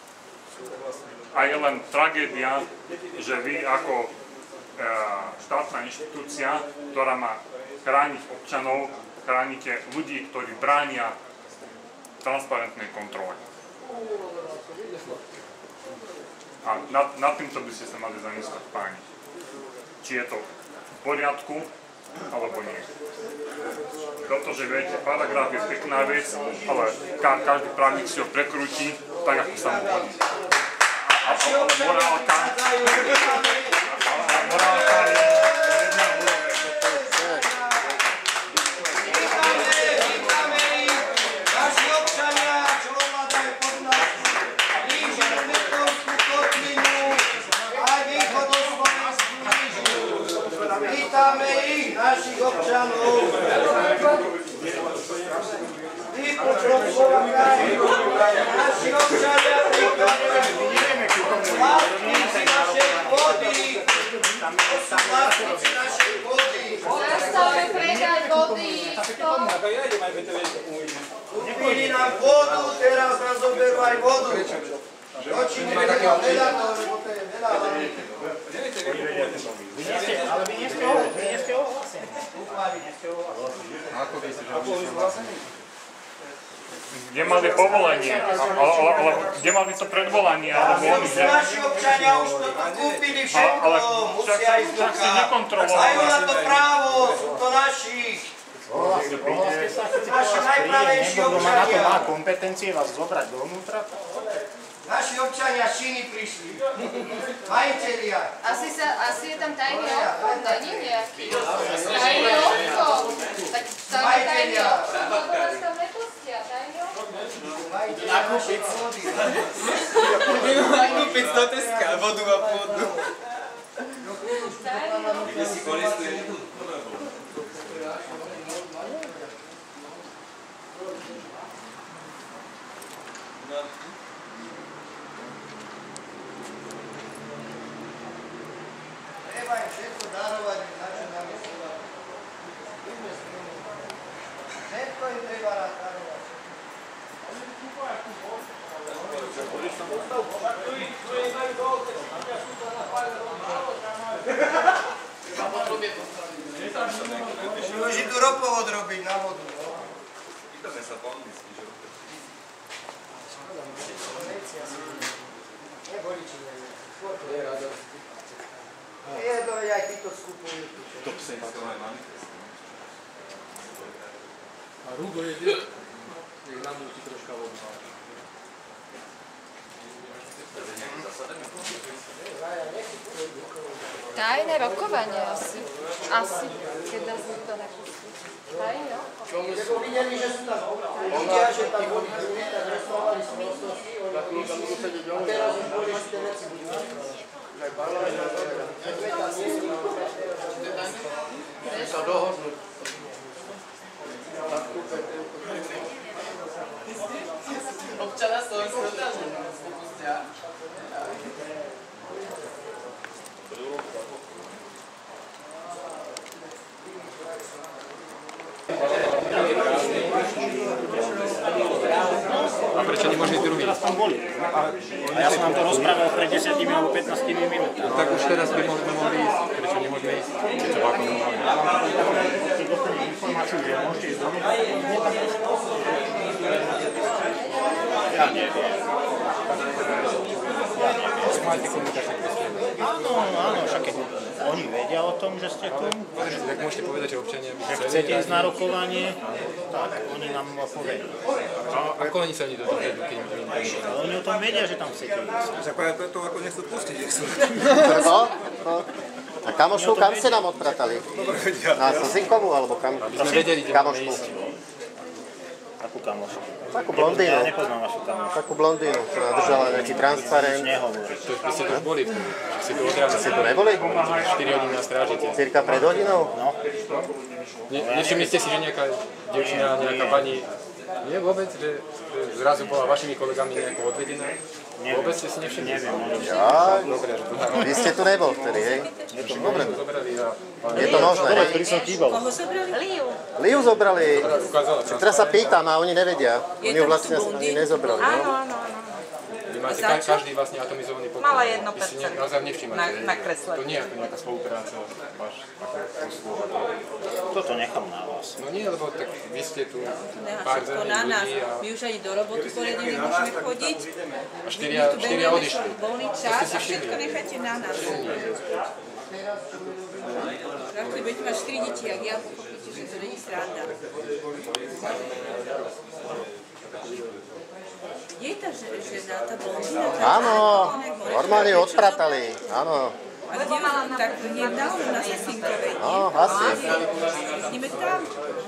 A je len tragédia, že vy ako štátna inštitúcia, ktorá má chrániť občanov, chránite ľudí, ktorí bránia transparentnej kontrole. A nad týmto by ste sa mali zamyslieť, páni. Či je to v poriadku, alebo nie. Pretože viete, paragraf je pekná vec, ale každý právnik si ho prekrúti tak, ako sa mu hodí. Ale morálka je jedna úroveň. Naši občania, čo ovládajú pod nás, blížia Smetkovskú kotlinu, aj východoslovenskú nížinu. Vítame ich, našich občanov. Naši občania, vlastníci našej vody. To sú vlastníci našej vody. Zastavme predaj vody. Kúpili nám vodu, teraz nás zoberú aj vodu. Noči nevedia veľa, lebo to je veľa. Ale vy nie ste ohlásení. Ako vy ste ohlásení? Kde mali povolenie, ale kde mali to predvolanie, alebo oni... Naši občania už to kúpili všetko, musia ísť do majú na to právo, sú to naši. Naši najpravejší občania. Kto má kompetencie vás zobrať dovnútra? Naši občania z Číny prišli. Majitelia. Asi je tam tajný obchod, není nejaký? Tajný obchod. Tak tam je tajný obchod, lebo vás tam nepustia. Tajný obchod. kúpiť do Teska vodu a pôdu. Kde si kolistuješ? Treba im všetko darovať, na čo nám je slova. Všetko im treba darovať. Už idú ropovod robiť na vodu. Pýtame sa po anglicky, že? Je radosť. Je to, aj títo skupujú. To pse to aj manifest. A Rudo je nech namúti troška vodu. Tajné rokovanie asi. Asi, keď nás nikto nepustí. Tajné? Lebo videli, že sú tam vidia, že tam boli tak restovali z prostosti, a teraz už boli tie veci sa dohodnú. Občana Slovenského odrazu nás popustia. A prečo nemôže ísť druhý? Tam boli. A ja som vám to rozprával pred 10 alebo 15 minútami. Tak už teraz by mohli ísť. Prečo nemôžeme ísť? Keď to vákuum nemáme. Keď dostaneme informáciu, že môžete ísť do mňa, ja neviem. Áno, však keď oni vedia o tom, že ste tu. Tak môžete povedať, že občania by chcete ísť na rokovanie, tak oni nám povedia. Ako oni sa do toho vedú, keď im to oni o tom vedia, že tam chcete ísť. Však práve preto, ako nechcú pustiť, nechcú. A kamošku, kam ste nám odpratali? Na Slzinkovú, alebo kam? Kamošku. Akú kamošku? Takú blondínu. Ja nepoznám vašu kamošku. Takú blondínu, ktorá držala nejaký transparent. To ste tu už boli, ste tu odrážali. Ste tu neboli? 4 hodiny nás strážite. Cirka pred hodinou? No. Nevšimli ste si, že nejaká dievčina, nejaká pani, nie vôbec, že zrazu bola vašimi kolegami nejako odvedená? Vôbec ste si nevšimli? Neviem. Ja, dobre. Vy ste tu nebol vtedy, hej? Dobre. Je to možné, hej? Koho zobrali? Liu zobrali. Teraz sa pýtam a oni nevedia. Oni ju vlastne ani nezobrali. Áno. Vy máte každý vlastne atomizovaný pokoj. Mala 1%. Vy si naozaj nevšímate. Na kresle. To nie je nejaká spolupráca váš poslúch. Toto nechám na vás. No nie, lebo tak vy ste tu pár veľmi ľudí a... My už ani do roboty poriadne nemôžeme chodiť. A 4 odišli. Voľný čas a všetko necháte na nás. Keď budete mať 4 deti, jak ja, pochopíte, že to není sranda. Je tá žena, tá blondína? Áno, normálne ju odpratali, áno. A kde mala tak jednal na Sasinkovej? No, asi. Ideme tam.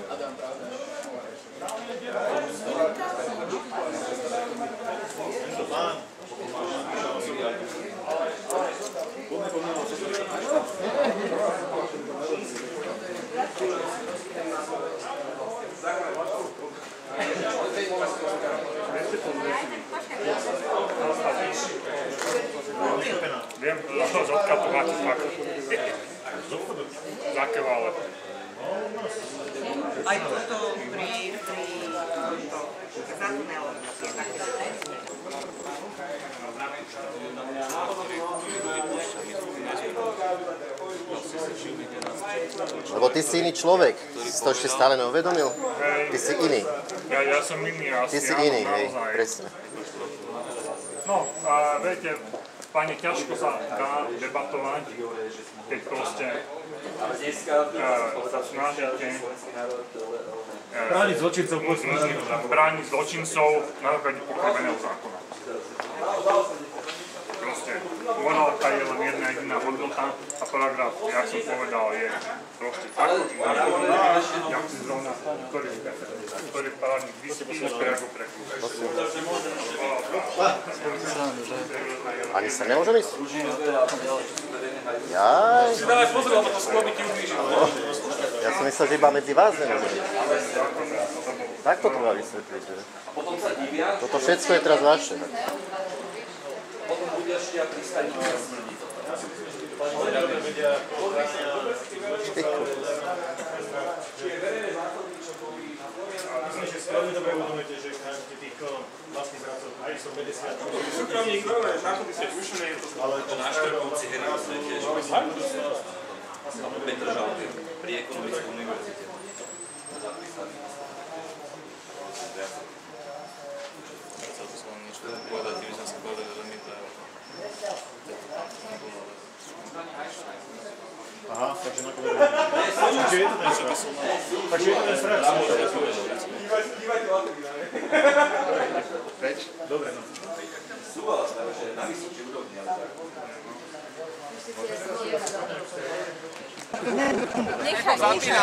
Viem, z odkiaľ to máte fakt. Zakevále. Aj toto pri zatunelo je také. Lebo ty si iný človek, si to ešte stále neuvedomil? Ty si iný. Ja som iný asi. Ty si iný, hej, presne. No, a viete, pane, ťažko sa dá debatovať, keď proste sa snažíte brániť zločincov na základe pokriveného zákona. Proste morálka je len jedna jediná hodnota a paragraf, jak som povedal, je proste takto nakoľný, jak si zrovna, ktorý paradník vyspí, ako prekúšaš. Ani sa nemôžem ísť? Jaj. Si dávaj pozor, lebo to sklo by ti ublížilo. Ja som myslel, že iba medzi vás nemôžem ísť. Tak to treba vysvetliť, že? Toto všetko je teraz vaše. Potom ľudia štia pri stanici. Myslím, že si veľmi dobre uvedomujete, že chránite tých vlastných pracov, aj som 50. Súkromník nové, narkotické dušené je to... Ale to náštevkovci hry sú tiež Petržalke pri ekonomickej univerzite. Chcel by som niečo povedať, tým som si povedal, že mi to je... Aha, takže nakoniec. Takže je to ten strach. Takže je to ten strach. Dívajte latrina, ne? Preč? Dobre, no. Súvala sa, že na vysokej úrovni, ale tak. Nechaj.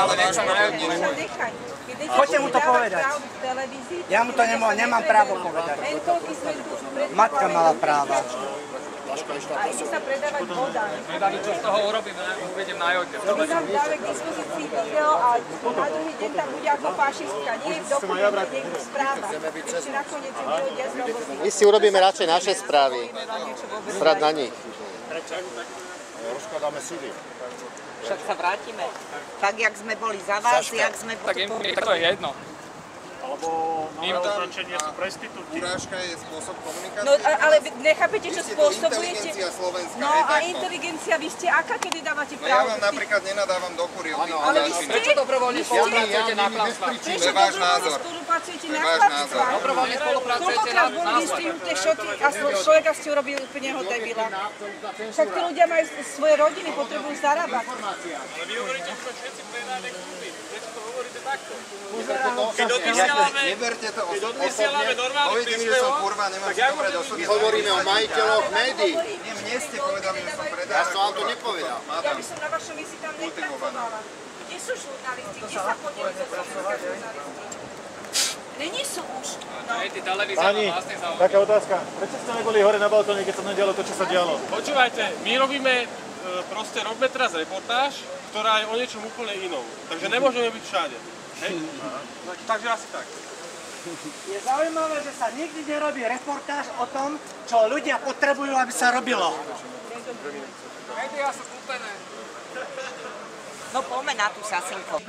Choďte mu to povedať. Ja mu to nemám právo povedať. Matka mala práva. A ide sa predávať voda. Nedali, čo z toho urobíme, uvedem na jojke. My nám dáme k dispozícii video a na druhý deň tam bude ako fašistka. Nie je v dokumente, niekto správa. Ešte nakoniec je ľudia z roboty. My si urobíme radšej naše správy. Srad na nich. Rozkladáme súdy. Však sa vrátime. Tak, jak sme boli za vás, jak sme... Tak im to je jedno. Alebo nové označenia sú prestitúti. Urážka je spôsob komunikácie? No, ale nechápete, čo spôsobujete? Inteligencia slovenská. No a inteligencia, vy ste aká, kedy dávate No ja pravdu? vám napríklad nenadávam do kurióty. Ale vy ste? Prečo dobrovoľne spolupracujete na klamstvách? To je váš názor. Spolupracujete na váš klamstvách? názor. Dobrovoľne spolupracujete na Koľkokrát boli vystrihnuté šoty a človeka ste urobili úplného debila. Však tí ľudia majú svoje rodiny, potrebujú zarábať. Ale vy hovoríte, že všetci predáme kluby. Prečo to hovoríte takto? Neberte to Vysielame normálny Poviete mi, že som kurva, nemám si to povedať osobne. My hovoríme o majiteľoch médií. Nie, mne ste povedali, že som predával. Ja som vám to nepovedal. Ja by som na vašom mieste tam nepracovala. Kde sú žurnalisti? Kde sa podielili zo Slovenska žurnalisti? Není sú už. Pani, taká otázka. Prečo ste neboli hore na balkóne, keď sa nedialo to, čo sa dialo? Počúvajte, my robíme, robíme teraz reportáž, ktorá je o niečom úplne inom. Takže nemôžeme byť všade. Hej? Takže asi tak. Je zaujímavé, že sa nikdy nerobí reportáž o tom, čo ľudia potrebujú, aby sa robilo. Médiá sú kúpené. No poďme na tú Sasinko.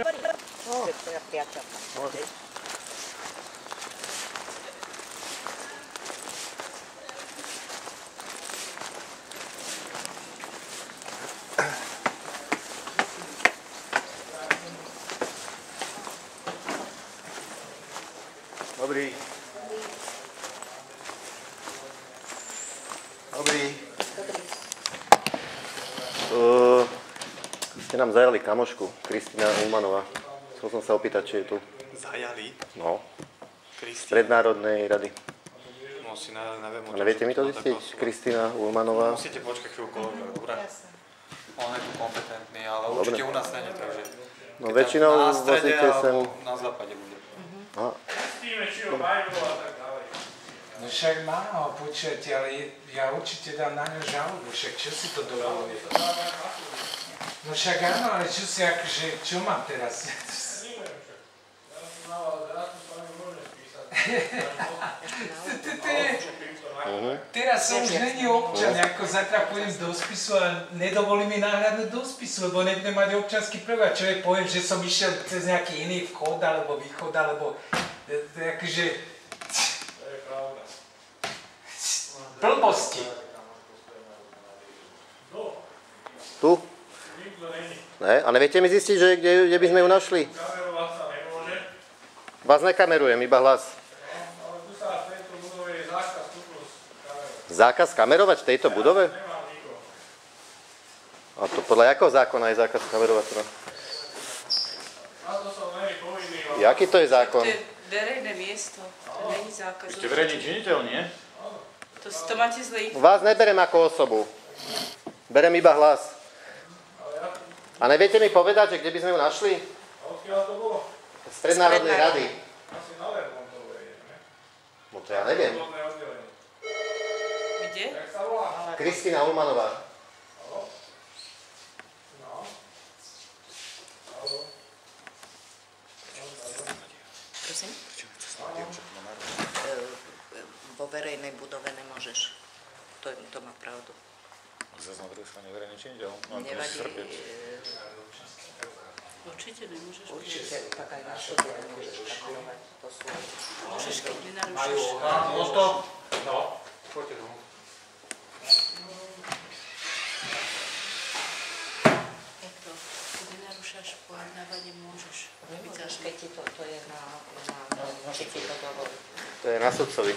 Dobrý. Dobrý. Ste nám zajali kamošku, Kristina Ulmanová. Chcel som sa opýtať, či je tu. Zajali? No. Kristina. Z Prednárodnej rady. No si neviem. A neviete mi to zistiť? Kristina Ulmanová. Musíte počkať chvíľku, dobre? On je tu kompetentný, ale Dobre. určite u nás není, takže... No väčšinou na strede vozíte sem... alebo na západe bude. Aha. No však má ho, počujete, ale ja určite dám na ňo žalobu, však čo si to dovoluje? No však áno, ale čo si akože, čo mám teraz? Teraz som už není občan, ako zatra pôjdem do spisu a nedovolí mi náhľadnúť do spisu, lebo nebudem mať občanský prvá. Čo je, poviem, že som išiel cez nejaký iný vchod, alebo východ, alebo akože... Blbosti. Tu? Ne? A neviete mi zistiť, že kde by sme ju našli? Vás nekamerujem, iba hlas. Zákaz kamerovať v tejto budove? A to podľa jakého zákona je zákaz kamerovať? Jaký to je zákon? To je verejné miesto, to není zákaz. Ste verejný činiteľ, nie? To máte zlý. Vás neberem ako osobu. Berem iba hlas. A neviete mi povedať, že kde by sme ju našli? Odkiaľ to bolo? Strednárodnej rady. Asi na Vermontovej, ne? No to ja neviem. Kde? Jak sa volá? Kristína Ulmanová. Prosím? Vo verejnej budove nemôžeš. To má pravdu. Zase na druhej strane verejný činiteľ. Nevadí. Určite nemôžeš. Určite, tak aj na súde nemôžeš škanovať. To sú... Môžeš, keď nenarúšaš. No, poďte domov. Takto, keď nenarúšaš pojednávanie, môžeš. Nemôžeš, keď ti to je na či ti to dovolí. To je na sudcovi.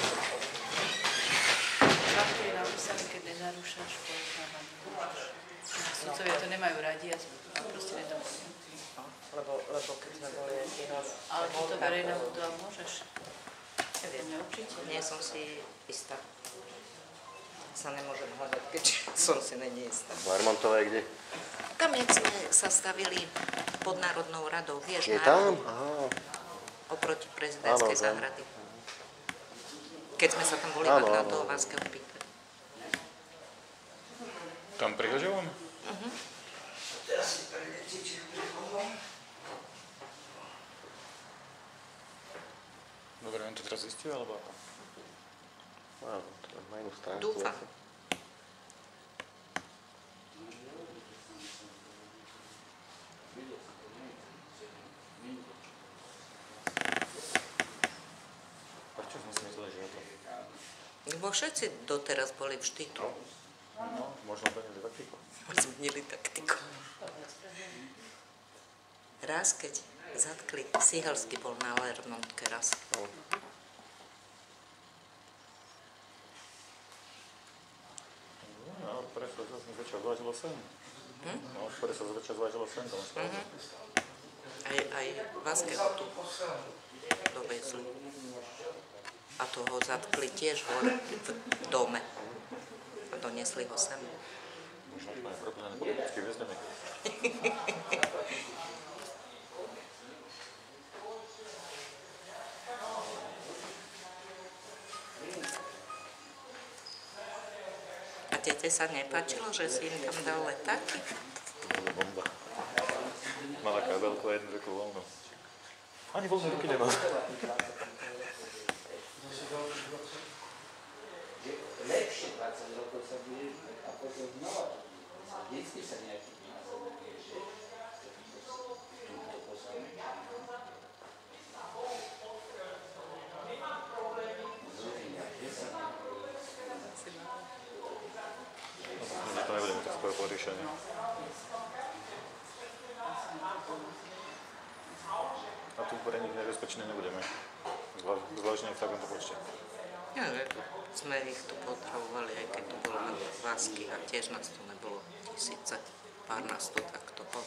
Fakty je napísané, keď nenarúšaš pojednávanie, môžeš. Sudcovia to nemajú radi a proste nedovolí. Lebo keď sme boli raz... Ale toto verejná budova môžeš? Neviem, určite. Nie som si istá. Sa nemôžem hľadať, keďže som si není istá. V Lermontovej kde? Tam, jak sme sa stavili pod Národnou radou, vieš, je tam? Oproti prezidentskej záhrady. Keď sme sa tam boli mať na toho vánskeho pýtať. Tam pri Hožovom? Dobre, on to teraz zistil, alebo ako? Áno, to má inú stránku. Dúfam. Prečo sme si mysleli, že je to? Lebo všetci doteraz boli vždy tu. No, možno zmenili taktiku. Zmenili taktiku. Raz, keď zatkli, Sihelský bol na Lermontke raz. No, preto sa zväčša zvážilo sem. No, preto sa zväčša zvážilo sem. Aj Vánskeho tu dovezli. A toho zatkli tiež hore v dome. A doniesli ho sem. Možno to je proplené politické väznenie. A tete sa nepáčilo, že si im tam dal letáky? To bola bomba. Mala kabelku a jednu takú voľnú. Ani voľné ruky nemá. Lepšie 20 rokov sa bude a potom znova. Vždycky sa nejaký názor rieši. To nebudeme tak skoro po riešení. A tu pre nich nebezpečné nebudeme. Zvláštne v takomto počte. Ja, sme ich tu potrebovali, aj keď tu bolo na Vásky a tiež nás tu nebolo tisíce, pár nás tu takto bol.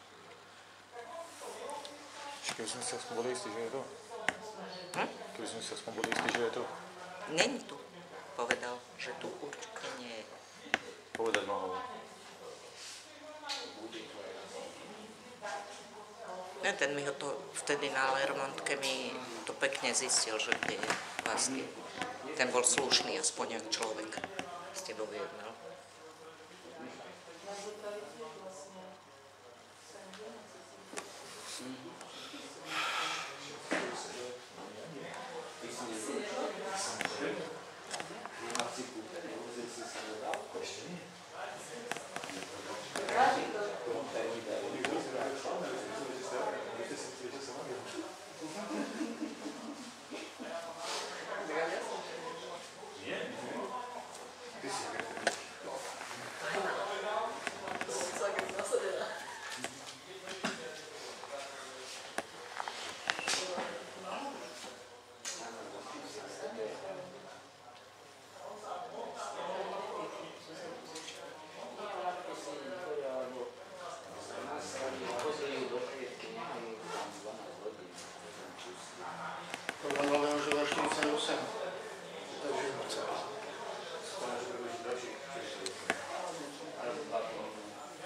Keby sme si aspoň boli istí, že je to? Keby sme si aspoň boli istí, že je to? Není tu. Povedal, že tu určite nie je. Povedať mohol. Ten mi ho to vtedy na Lermontke mi to pekne zistil, že kde je Vásky. Ten bol slušný, aspoň jak človek. S tebou vyjednal.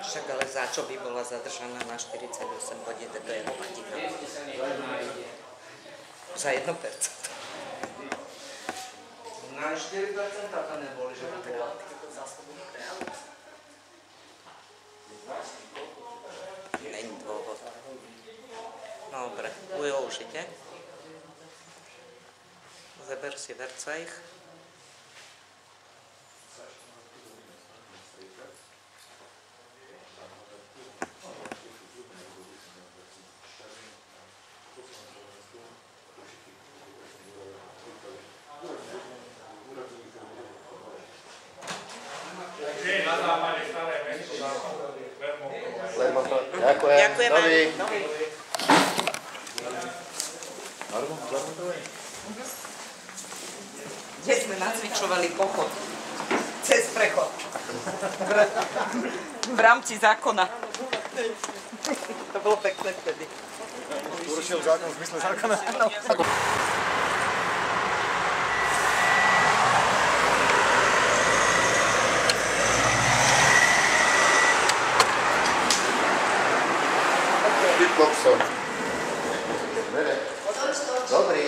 Však ale za čo by bola zadržaná na 48 hodín, to je hovadina. Za 1%. Na 4% to neboli, že by bola není dôvod. Dobre, užite. Zeber si Verzeich. Ďakujem. Kde sme nacvičovali pochod? Cez prechod. V rámci zákona. To bolo pekné vtedy. Porušil zákon v zmysle zákona? Beatboxer. Dobrý.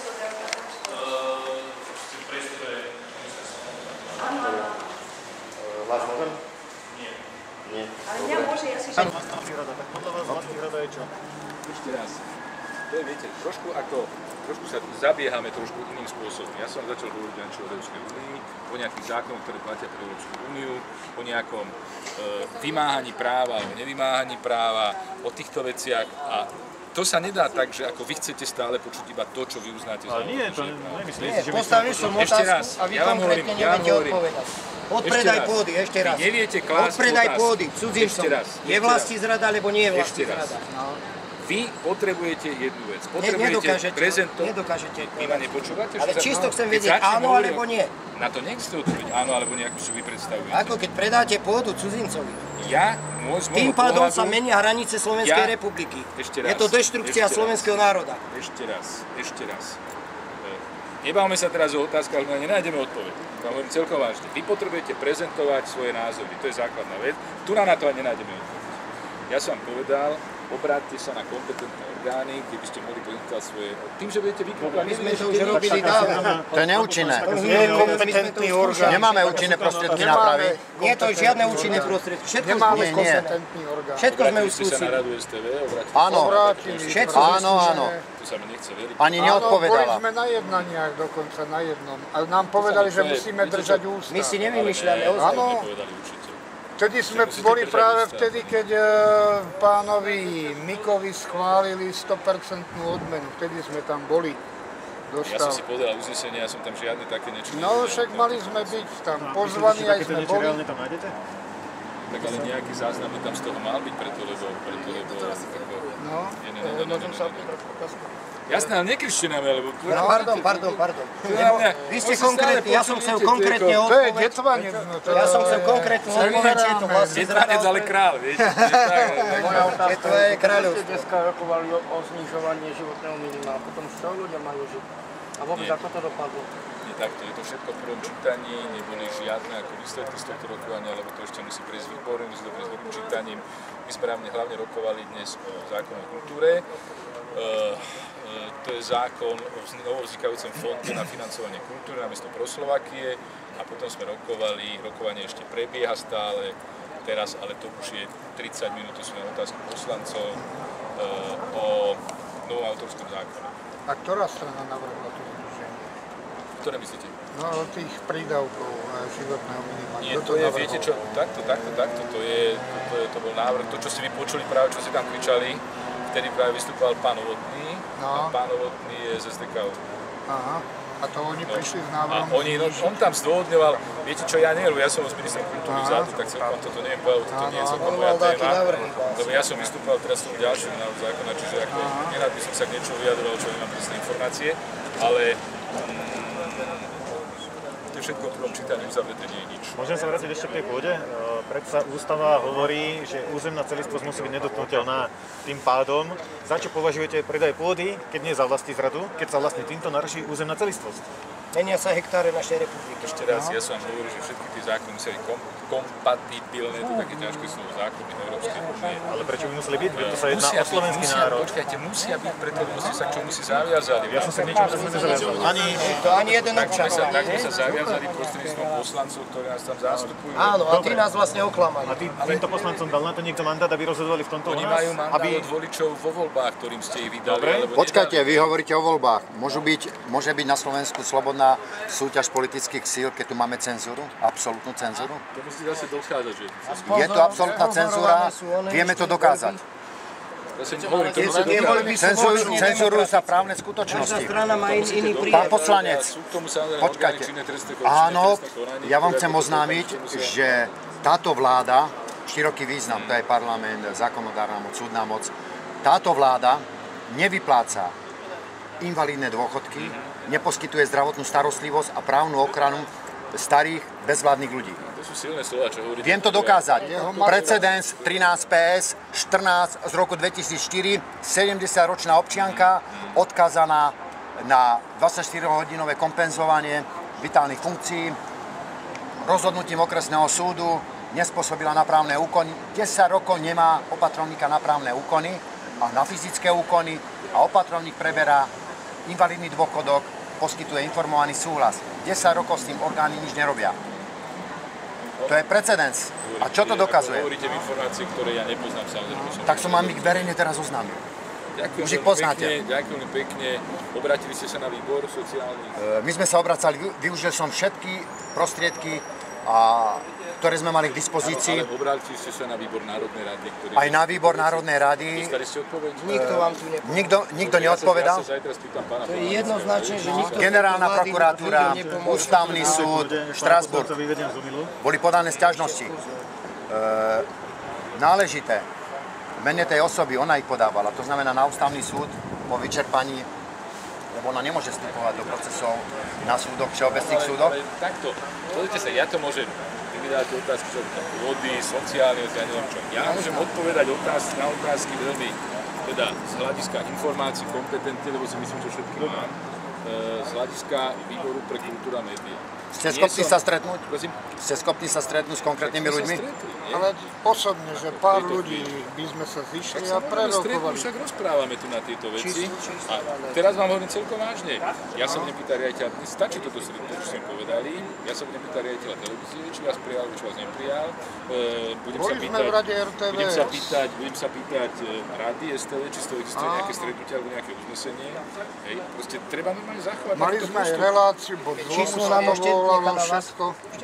Vás môžem? Nie. Nie. Ale mňa môže, ja si želám. Tak podľa vás Zlatých Hrada je čo? Ešte raz. To je, viete, trošku sa zabiehame trošku iným spôsobom. Ja som začal hovoriť o Európskej únii, o nejakých zákonoch, ktoré platia pre Európsku úniu, o nejakom vymáhaní práva alebo nevymáhaní práva, o týchto veciach a to sa nedá tak, že ako vy chcete stále počuť iba to, čo vy uznáte za nie, to nemyslíte, že postavil som otázku a vy konkrétne neviete odpovedať. Odpredaj pôdy, ešte raz. Vy neviete klásť odpredaj pôdy cudzincom. Je vlastní zrada, alebo nie je vlastní zrada? Vy potrebujete jednu vec. Potrebujete prezentovať. Nedokážete. Vy ma nepočúvate? Ale čisto chcem vedieť áno alebo nie. Na to nechcete odpovedať áno alebo nie, ako si vy predstavujete. Ako keď predáte pôdu cudzincovi. Tým pádom sa menia hranice Slovenskej republiky. Je to deštrukcia slovenského národa. Ešte raz. Nebavme sa teraz o otázkach, ale nenájdeme odpoveď. Vám hovorím celkom vážne. Vy potrebujete prezentovať svoje názory. To je základná vec. Tu na to ani nenájdeme odpoveď. Ja som vám povedal, obráťte sa na kompetentné orgány, kde by ste mohli prezentovať svoje... Tým, že budete vykúpať... My sme to už robili dávno. To je neúčinné. Nie je kompetentný orgán. Nemáme účinné prostriedky napraviť. Nie je to žiadne účinné prostriedky. Všetko nemáme kompetentný orgán. Všetko sme už skúsili. Obráťte sa na Radu STV, áno. Všetko áno. Tu sa mi nechce veriť. Ani neodpovedala. Boli sme na jednaniach dokonca, na jednom. A nám povedali, že musíme držať ústa. My si nevymýšľame. Áno. Vtedy sme boli práve vtedy, keď pánovi Mikovi schválili 100% odmenu. Vtedy sme tam boli. Ja som si povedal uznesenie, ja som tam žiadne také nečinil. No však mali sme byť tam pozvaní, aj sme boli. Reálne tam nájdete? Tak ale nejaký záznam by tam z toho mal byť, preto lebo Jasné, ale nekričte na mňa, lebo... Pardon. Vy ste konkrétni, ja som chcel konkrétne odpoveď. To je detvanec. Ja som chcel konkrétne odpoveď, či je to vlastne zrada. Detvanec, ale král, viete? To je kráľovstvo. Dneska rokovali o znižovanie životného minima, potom z toho ľudia majú žiť. A vôbec ako to dopadlo? Nie takto, je to všetko v prvom čítaní, neboli žiadne ako výsledky z tohto rokovania, lebo to ešte musí prejsť výborom, musí to prejsť druhým čítaním. My sme hlavne rokovali dnes o zákone o kultúre. To je zákon o novovznikajúcom fonde na financovanie kultúry namiesto Proslovakie a potom sme rokovanie ešte prebieha stále teraz, ale to už je 30 minút, to sú na otázky poslancov o novom autorskom zákone. A ktorá strana navrhla to zniženie? Ktoré myslíte? No, tých prídavkov životného minima. Nie, to je, viete čo, takto, to bol návrh, to čo si vypočuli práve, čo si tam kričali, vtedy práve vystupoval pán Novotný, a pán Novotný je z SDK. Aha, a to oni prišli s návrhom. On tam zdôvodňoval, viete čo, ja neviem, ja som s ministrom kultúry vzadu, tak celkom toto neviem povedať, toto nie je celkom moja téma, lebo ja som vystupoval teraz v tom ďalšom návrhu zákona, čiže ako nerád by som sa k niečomu vyjadroval, čo nemám presné informácie, ale to je všetko v prvom čítaní uzavreté, nie je nič. Môžem sa vrátiť ešte k tej pôde? Predsa ústava hovorí, že územná celistvosť musí byť nedotknuteľná. Tým pádom, za čo považujete predaj pôdy, keď nie za vlastní zradu, keď sa vlastne týmto naruší územná celistvosť? Menia sa hektáre našej republiky. Ešte raz, ja som vám hovoril, že všetky tie zákony musia byť kompatibilné, to také ťažké slovo, zákony Európskej únie. Ale prečo by museli byť? To sa jedná o slovenský národ. Počkajte, musia byť, preto ste sa k čomu si zaviazali. Ja som sa k niečomu nezaviazal. Ani jeden občan. Tak sme sa zaviazali prostredníctvom poslancov, ktorí nás tam zastupujú. Áno, a tí nás vlastne oklamali. A týmto poslancom dal na to niekto mandát, aby rozhodovali v tomto? Oni majú mandát od voličov vo voľbách, ktorým ste ich vydali. Počkajte, vy hovoríte o voľbách. Môže byť na Slovensku slobodná súťaž politických síl, keď tu máme cenzúru? Absolútnu cenzúru? To musí zase dochádzať, že... Je to absolútna cenzúra, vieme to dokázať. Cenzurujú sa právne skutočnosti. Pán poslanec, počkajte. Áno, ja vám chcem oznámiť, že táto vláda, široký význam, to je parlament, zákonodárna moc, súdna moc, táto vláda nevypláca invalidné dôchodky, neposkytuje zdravotnú starostlivosť a právnu ochranu starých, bezvládnych ľudí. To sú silné slova, čo hovoríte. Viem to dokázať. Precedens 13 PS, 14 z roku 2004, 70-ročná občianka odkázaná na 24-hodinové kompenzovanie vitálnych funkcií, rozhodnutím okresného súdu, nespôsobila na právne úkony, 10 rokov nemá opatrovníka na právne úkony a na fyzické úkony a opatrovník preberá invalidný dôchodok, poskytuje informovaný súhlas. 10 rokov s tým orgány nič nerobia. To je precedens. A čo to dokazuje? Hovoríte mi informácie, ktoré ja nepoznám, samozrejme. Tak som vám ich verejne teraz oznámil. Už ich poznáte. Ďakujem pekne. Obratili ste sa na výbor sociálny? My sme sa obracali, využil som všetky prostriedky, ktoré sme mali k dispozícii. Ale obrátili ste sa na výbor Národnej rady? Aj na výbor Národnej rady. Dostali ste odpoveď? Nikto vám tu nepovedal. Nikto neodpovedal. Ja sa zajtra spýtam pána. To je jednoznačne, že nikto... Generálna prokuratúra, Ústavný súd, Štrasburg. Boli podané sťažnosti. Náležité. V mene tej osoby, ona ich podávala. To znamená na Ústavný súd po vyčerpaní, lebo ona nemôže vstupovať do procesov na súdoch, všeobecných súdoch. Ale takto, pozrite sa, ja to môžem, vy mi dáte otázky, čo tam vody, sociálne, ja neviem čo. Ja môžem odpovedať na otázky veľmi, teda z hľadiska informácií kompetentne, lebo si myslím, že všetky mám, z hľadiska výboru pre kultúru a médiá. Ste schopní sa stretnúť? Ste schopní sa stretnúť s konkrétnymi ľuďmi? Ale osobne, že pár ľudí by sme sa zišli a prerokovali. Však rozprávame tu na tieto veci. A teraz vám hovorím celkom vážne. Ja sa budem pýtať riaditeľa, stačí toto stretnutie, čo ste povedali. Ja sa budem pýtať riaditeľa televízie, či vás prijal, či vás neprijal. Budem sa pýtať rady STV, či z toho existuje nejaké stretnutie alebo nejaké uznesenie. Hej, proste treba normálne zachovať. Mali sme aj reláciu, bo číslo nám volalo všetko.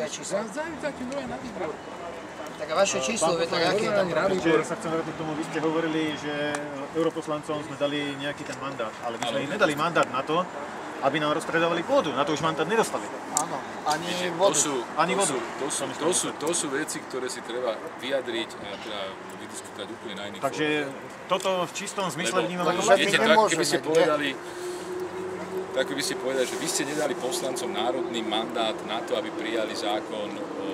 Tak a vaše číslo, je to aké tam Ešte sa chcem vrátiť k tomu, vy ste hovorili, že europoslancom sme dali nejaký ten mandát, ale my sme im nedali mandát na to, aby nám rozpredávali pôdu. Na to už mandát nedostali. Áno, ani vodu. To sú veci, ktoré si treba vyjadriť a teda vydiskutovať úplne na iných fórach. Takže toto v čistom zmysle vnímam ako viete, tak keby ste povedali, že vy ste nedali poslancom národný mandát na to, aby prijali zákon o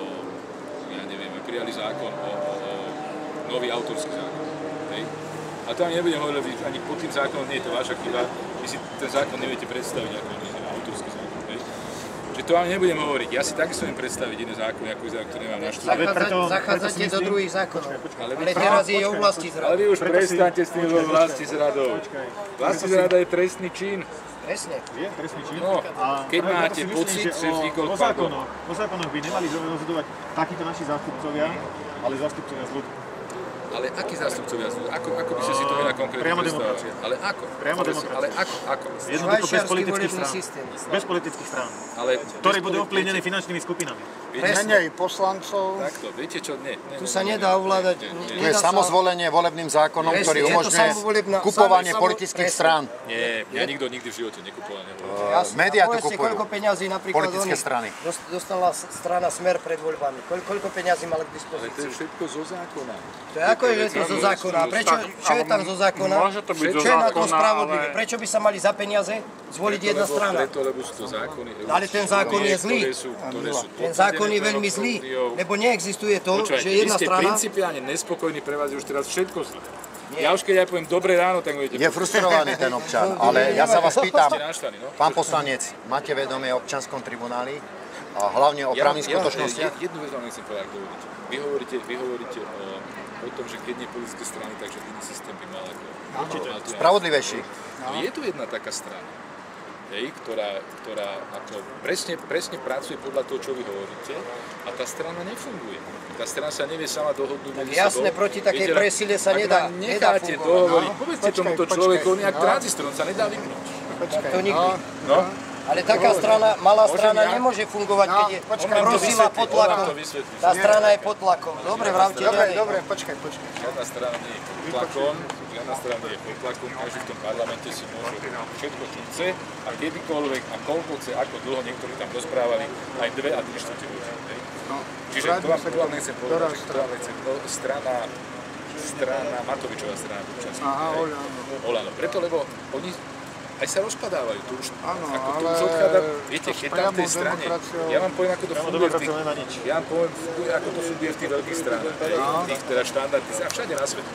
nový autorský zákon. Hej? A to ani nebudem hovoriť, ani pod tým zákonom nie je to vaša chyba, vy si ten zákon neviete predstaviť ako autorský zákon. Hej? Čiže to vám nebudem hovoriť, ja si takisto viem predstaviť iné zákony, ako je zákon, ktoré nemám naštudované. Zachádzate do druhých zákonov, ale teraz je o vlasti zradu. Ale vy už prestaňte s tým vlasti zradou. Vlasti zrada je trestný čin. Presne. Je trestný čin. No, keď máte pocit, že vznikol pardon. O zákonoch by nemali rozhodovať takíto naši zástupcovia, ale zástupcovia z ľudu. Ale akí zástupcovia z ľudu? Ako by ste si to veľa konkrétne priamo predstavovali? demokracia. Ale ako? Priamo demokracia. Ale ako? Jednoducho bez politických strán. Bez politických strán. Ktoré budú ovplyvnené finančnými skupinami. Menej poslancov. Takto, viete čo? Nie. Tu sa nedá ovládať. Tu je samozvolenie volebným zákonom, ktorý umožňuje kupovanie politických strán. Nie, ja nikdy v živote nekupoval. Médiá tu kupujú. Koľko peňazí napríklad politické strany. Dostala strana Smer pred voľbami. Koľko peňazí mala k dispozícii? Ale to je všetko zo zákona. To je ako je to zo zákona? Čo je tam zo zákona? Čo je na tom spravodlivé? Prečo by sa mali za peniaze zvoliť jedna strana? Preto, lebo sú to zákony. Ale ten zákon je zlý. Ten zákon je veľmi zlý, lebo neexistuje to, že jedna strana... Vy ste principiálne nespokojní, pre vás je už teraz všetko zlé. Ja už keď ja poviem dobré ráno, tak budete... Je frustrovaný ten občan, ale ja sa vás pýtam, pán poslanec, máte vedomie o občianskom tribunáli a hlavne o právnych skutočnostiach? Jednu vec vám nechcem povedať, ak dovolíte. Vy hovoríte o tom, že keď nie politické strany, takže iný systém by mal ako... Spravodlivejší. No je tu jedna taká strana, ktorá ako presne pracuje podľa toho, čo vy hovoríte, a tá strana nefunguje. Tá strana sa nevie sama dohodnúť medzi sebou. Jasné, proti takej presile sa nedá fungovať. Necháte dohovoriť, povedzte tomuto človeku, on je jak tranzistor, on sa nedá vypnúť. To nikdy. Ale taká strana, malá strana nemôže fungovať, keď je prosila pod tlakom. Tá strana je pod tlakom. Dobre, vravte ďalej. Dobre, počkaj. Žiadna strana nie je pod tlakom, každý v tom parlamente si môže všetko, čo chce a kedykoľvek a koľko chce, ako dlho niektorí tam rozprávali, aj 2 a 3 štvrte ľudí. Čiže to vám nechcem povedať, strana Matovičová strana občianska. Olano. Preto, lebo oni aj sa rozpadávajú, to už odchádza, viete, keď tam v tej strane, ja vám poviem, ako to funguje v tých veľkých stranách, tých teda štandardných, a všade na svete.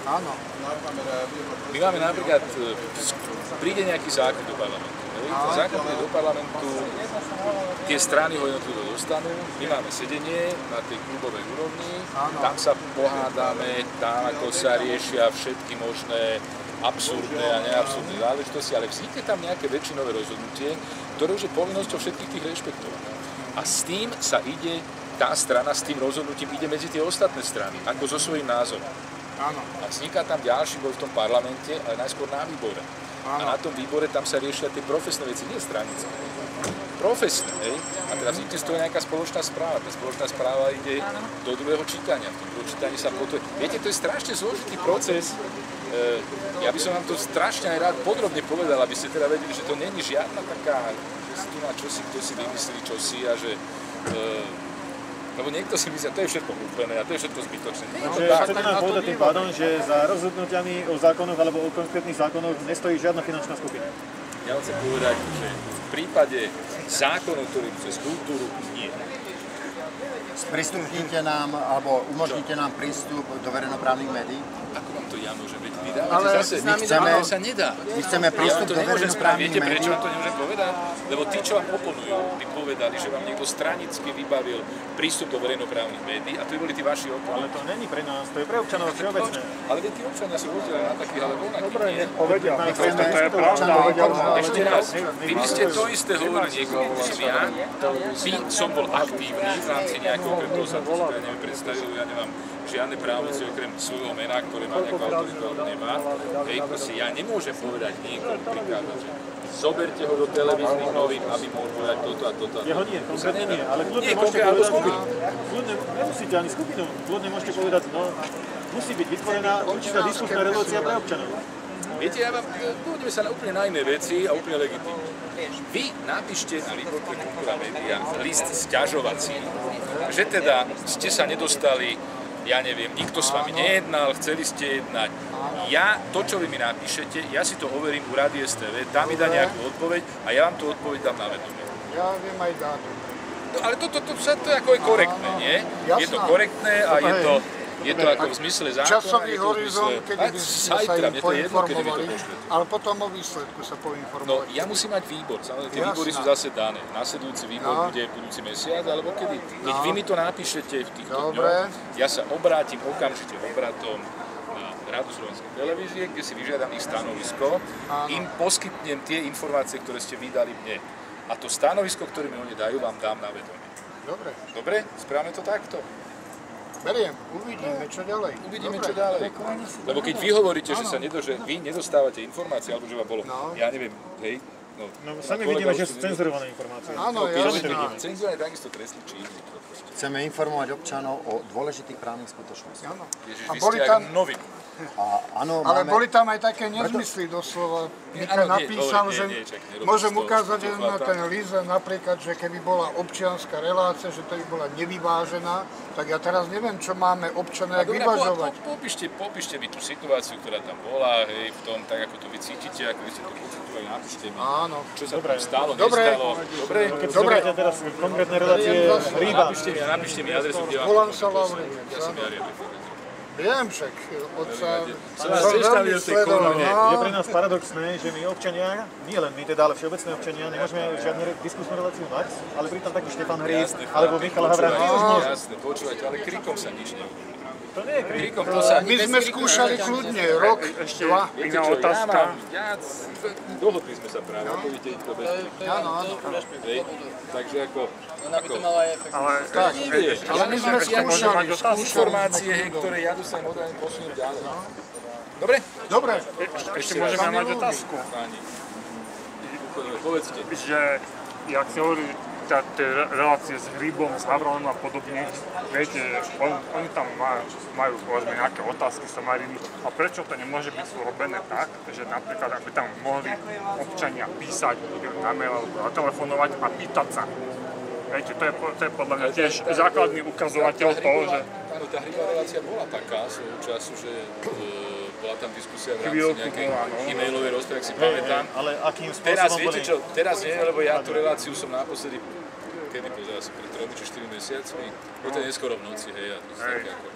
My máme napríklad, príde nejaký zákon do parlamentu, zákon príde do parlamentu, tie strany ho jednotlivo dostanú, my máme sedenie na tej klubovej úrovni, tam sa pohádame, tam ako sa riešia všetky možné absurdné a neabsurdné záležitosti, ale vznikne tam nejaké väčšinové rozhodnutie, ktoré už je povinnosťou všetkých tých rešpektovať. A s tým sa ide, tá strana s tým rozhodnutím ide medzi tie ostatné strany, ako so svojím názorom. A vzniká tam ďalší boj v tom parlamente, ale najskôr na výbore. A na tom výbore tam sa riešia tie profesné veci, nie stranické. Profesné, hej? A teraz vznikne z toho nejaká spoločná správa. Tá spoločná správa ide do druhého čítania. V tom druhom čítaní sa potom... Viete, to je strašne zložitý proces. Ja by som vám to strašne aj rád podrobne povedal, aby ste teda vedeli, že to není žiadna taká, že si tu má čosi, kto si vymyslí čosi a že... Lebo niekto si myslí, že to je všetko úplné a to je všetko zbytočné. Chcete nám povedať tým pádom, že za rozhodnutiami o zákonoch alebo o konkrétnych zákonoch nestojí žiadna finančná skupina? Ja chcem povedať, že v prípade zákonov, ktorý cez kultúru, nie. Sprístupníte nám, alebo umožníte nám prístup do verejnoprávnych médií? Ako vám to ja môžem vedieť? Vy dávate zase, to sa nedá. My chceme prístup do verejnoprávnych médií. Viete, prečo vám to nemôžem povedať? Lebo tí, čo vám oponujú, by povedali, že vám niekto stranicky vybavil prístup do verejnoprávnych médií a to by boli tí vaši oponenti. Ale to není pre nás, to je pre občanov všeobecné. Ale tí občania sú rozdielení na takých, ale rovnakých. Dobre, nech povedia. To je pravda. Ešte raz, vy by ste to isté hovorili niekomu, musím ja, by som bol aktívny v rámci nejakého konkrétneho sa neviem predstaviť, ja nemám žiadne právomoci okrem svojho mena, ktoré má nejakú autoritu, alebo nemá. Hej, proste ja nemôžem povedať niekomu prikázať, že zoberte ho do televíznych novín, aby mohol povedať toto a toto. Jeho nie, konkrétne nie, ale kľudne môžete povedať, kľudne, nemusíte ani skupinu, kľudne môžete povedať, no, musí byť vytvorená určitá diskusná relácia pre občanov. Viete, ja vám, pôjdeme sa na úplne na iné veci a úplne legitímne. Vy napíšte na Výbor pre kultúru a médiá list sťažovací, že teda ste sa nedostali, ja neviem, nikto s vami nejednal, chceli ste jednať. Ja, to, čo vy mi napíšete, ja si to overím u Rady STV, tam mi dá nejakú odpoveď a ja vám tú odpoveď dám na vedomie. Ja viem aj dátum. No, ale to ako je korektné, nie? Je to korektné a je to ako v zmysle zákona. Časový horizont, kedy by sme sa im poinformovali, ale potom o výsledku sa poinformovať. No, ja musím mať výbor, samozrejme, tie výbory sú zase dané. Nasledujúci výbor bude budúci mesiac, alebo kedy. Keď vy mi to napíšete v týchto dňoch, ja sa obrátim okamžite obratom na Radu Slovenskej televízie, kde si vyžiadam ich stanovisko, im poskytnem tie informácie, ktoré ste vydali mne. A to stanovisko, ktoré mi oni dajú, vám dám na vedomie. Dobre. Dobre? Správame to takto? Beriem, uvidíme, čo ďalej. Uvidíme, čo ďalej. Lebo keď vy hovoríte, že vy nedostávate informácie, alebo že vám bolo, ja neviem, hej, no sami vidíme, že sú cenzurované informácie. Áno, jasné. Cenzúra je takisto trestný čin. Chceme informovať občanov o dôležitých právnych skutočnostiach. Áno. Ježiš, vy ste jak novinu. Ale boli tam aj také nezmysly doslova. Mika napísal, že môžem ukázať na ten list, napríklad, že keby bola občianska relácia, že to by bola nevyvážená, tak ja teraz neviem, čo máme občania vyvažovať. Popíšte mi tú situáciu, ktorá tam bola, hej, v tom, tak ako to vy cítite, ako vy ste to pocitovali, napíšte mi, čo sa tam stalo, nestalo. Dobre? Keď zoberiete teraz konkrétne relácie Rýba. Napíšte mi adresu, kde vám volám sa Laurent. Ja som Jariel. Viem však, otca Som veľmi sledoval. Je pre nás paradoxné, že my občania, nie len my teda, ale všeobecné občania, nemôžeme žiadnu diskusnú reláciu mať, ale pritom taký Štefan Hríc alebo Michal Havran už môžu. Jasné, počúvajte, ale krikom sa nič neurobí. To nie je krik. My sme skúšali kľudne, rok, dva. Iná otázka. Dohodli sme sa práve, ako vidíte, to bez Áno. Takže ako... Ale my sme skúšali. Informácie, ktoré ja dostanem od rány posunúť ďalej. Dobre? Dobre. Ešte môžeme mať otázku. Povedzte. Že, jak si hovorí, tie relácie s Hribom, s Havranom a podobne, viete, oni tam majú povedzme nejaké otázky, somariny, a prečo to nemôže byť urobené tak, že napríklad, aby tam mohli občania písať na mail alebo telefonovať a pýtať sa. Viete, to je podľa mňa tiež základný ukazovateľ toho, že... Áno, tá Hribová relácia bola taká svojho času, že bola tam diskusia v rámci nejakej e-mailovej rozprávy, ak si pamätám. Ale akým spôsobom viete čo, teraz nie, lebo ja tú reláciu som naposledy, kedy pozerám si pred 3 či 4 mesiacmi, bolo to neskoro v noci, hej, a to je také ako...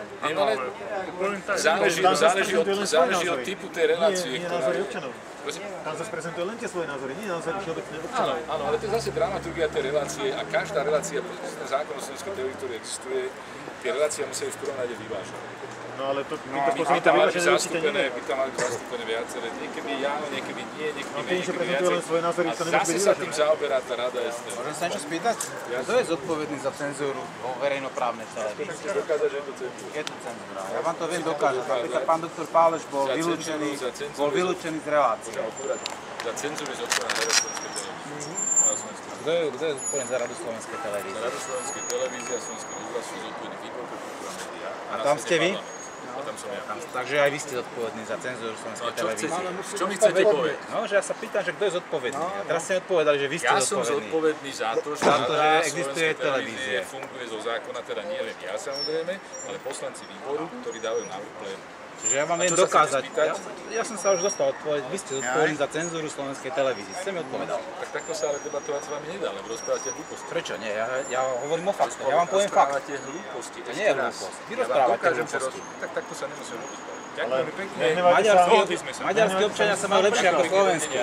Záleží od typu tej relácie, ktorá je... Tam sa sprezentuje len tie svoje názory, nie názory všeobecné občanov. Áno, ale to je zase dramaturgia tej relácie a každá relácia, zákon o slovenskej televízii, ktorý existuje, tie relácie musia v prvom rade vyvážať. No ale to my tam mali zastúpené viaceré, niekedy áno, niekedy nie, niekedy viacej. A zase sa tým zaoberá tá rada STV. Môžem sa niečo spýtať? Kto je zodpovedný za cenzúru vo verejnoprávnej televízii? Chceš dokázať, že je to cenzúra? Je to cenzúra. Ja vám to viem dokázať. Napríklad pán doktor Páleš bol vylúčený z relácie. Za cenzúru je zodpovedná Rada slovenskej televízie. Kto je zodpovedný za Radu slovenskej televízie? Za Radu slovenskej televízie a slovenský rozhlas sú zodpovedný výbor pre kultúru a médiá. A tam ste vy? A tam som ja. Takže aj vy ste zodpovední za cenzúru slovenskej televízie. Čo mi chcete povedať? No, že ja sa pýtam, že kto je zodpovedný. A teraz ste odpovedali, že vy ste zodpovední. Ja som zodpovedný za to, že Rada slovenskej televízie funguje zo zákona, teda nie len ja samozrejme, ale poslanci výboru, ktorí dávajú návrh plénu. Čiže ja vám viem dokázať. Ja som sa už dostal odpoveď, vy ste zodpovední za cenzúru slovenskej televízie. Ste mi odpovedal. Tak takto sa ale debatovať s vami nedá, lebo rozprávate hlúposti. Prečo nie? Ja hovorím o faktoch. Ja vám poviem fakt. Rozprávate hlúposti. To nie je hlúposť. Vy rozprávate hlúposti. Tak takto sa nemusíme vôbec baviť. Ďakujem pekne. Maďarskí občania sa majú lepšie ako slovenskí.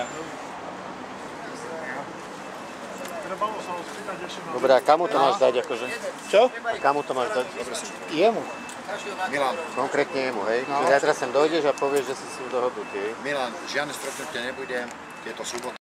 Dobre, a kamu to máš dať akože? Čo? Kamu to máš dať? Jemu. Milan. Konkrétne jemu, hej? Čiže zajtra sem dojdeš a povieš, že si dohodnutý, hej? Milan, žiadne stretnutie nebudem, je to súbota.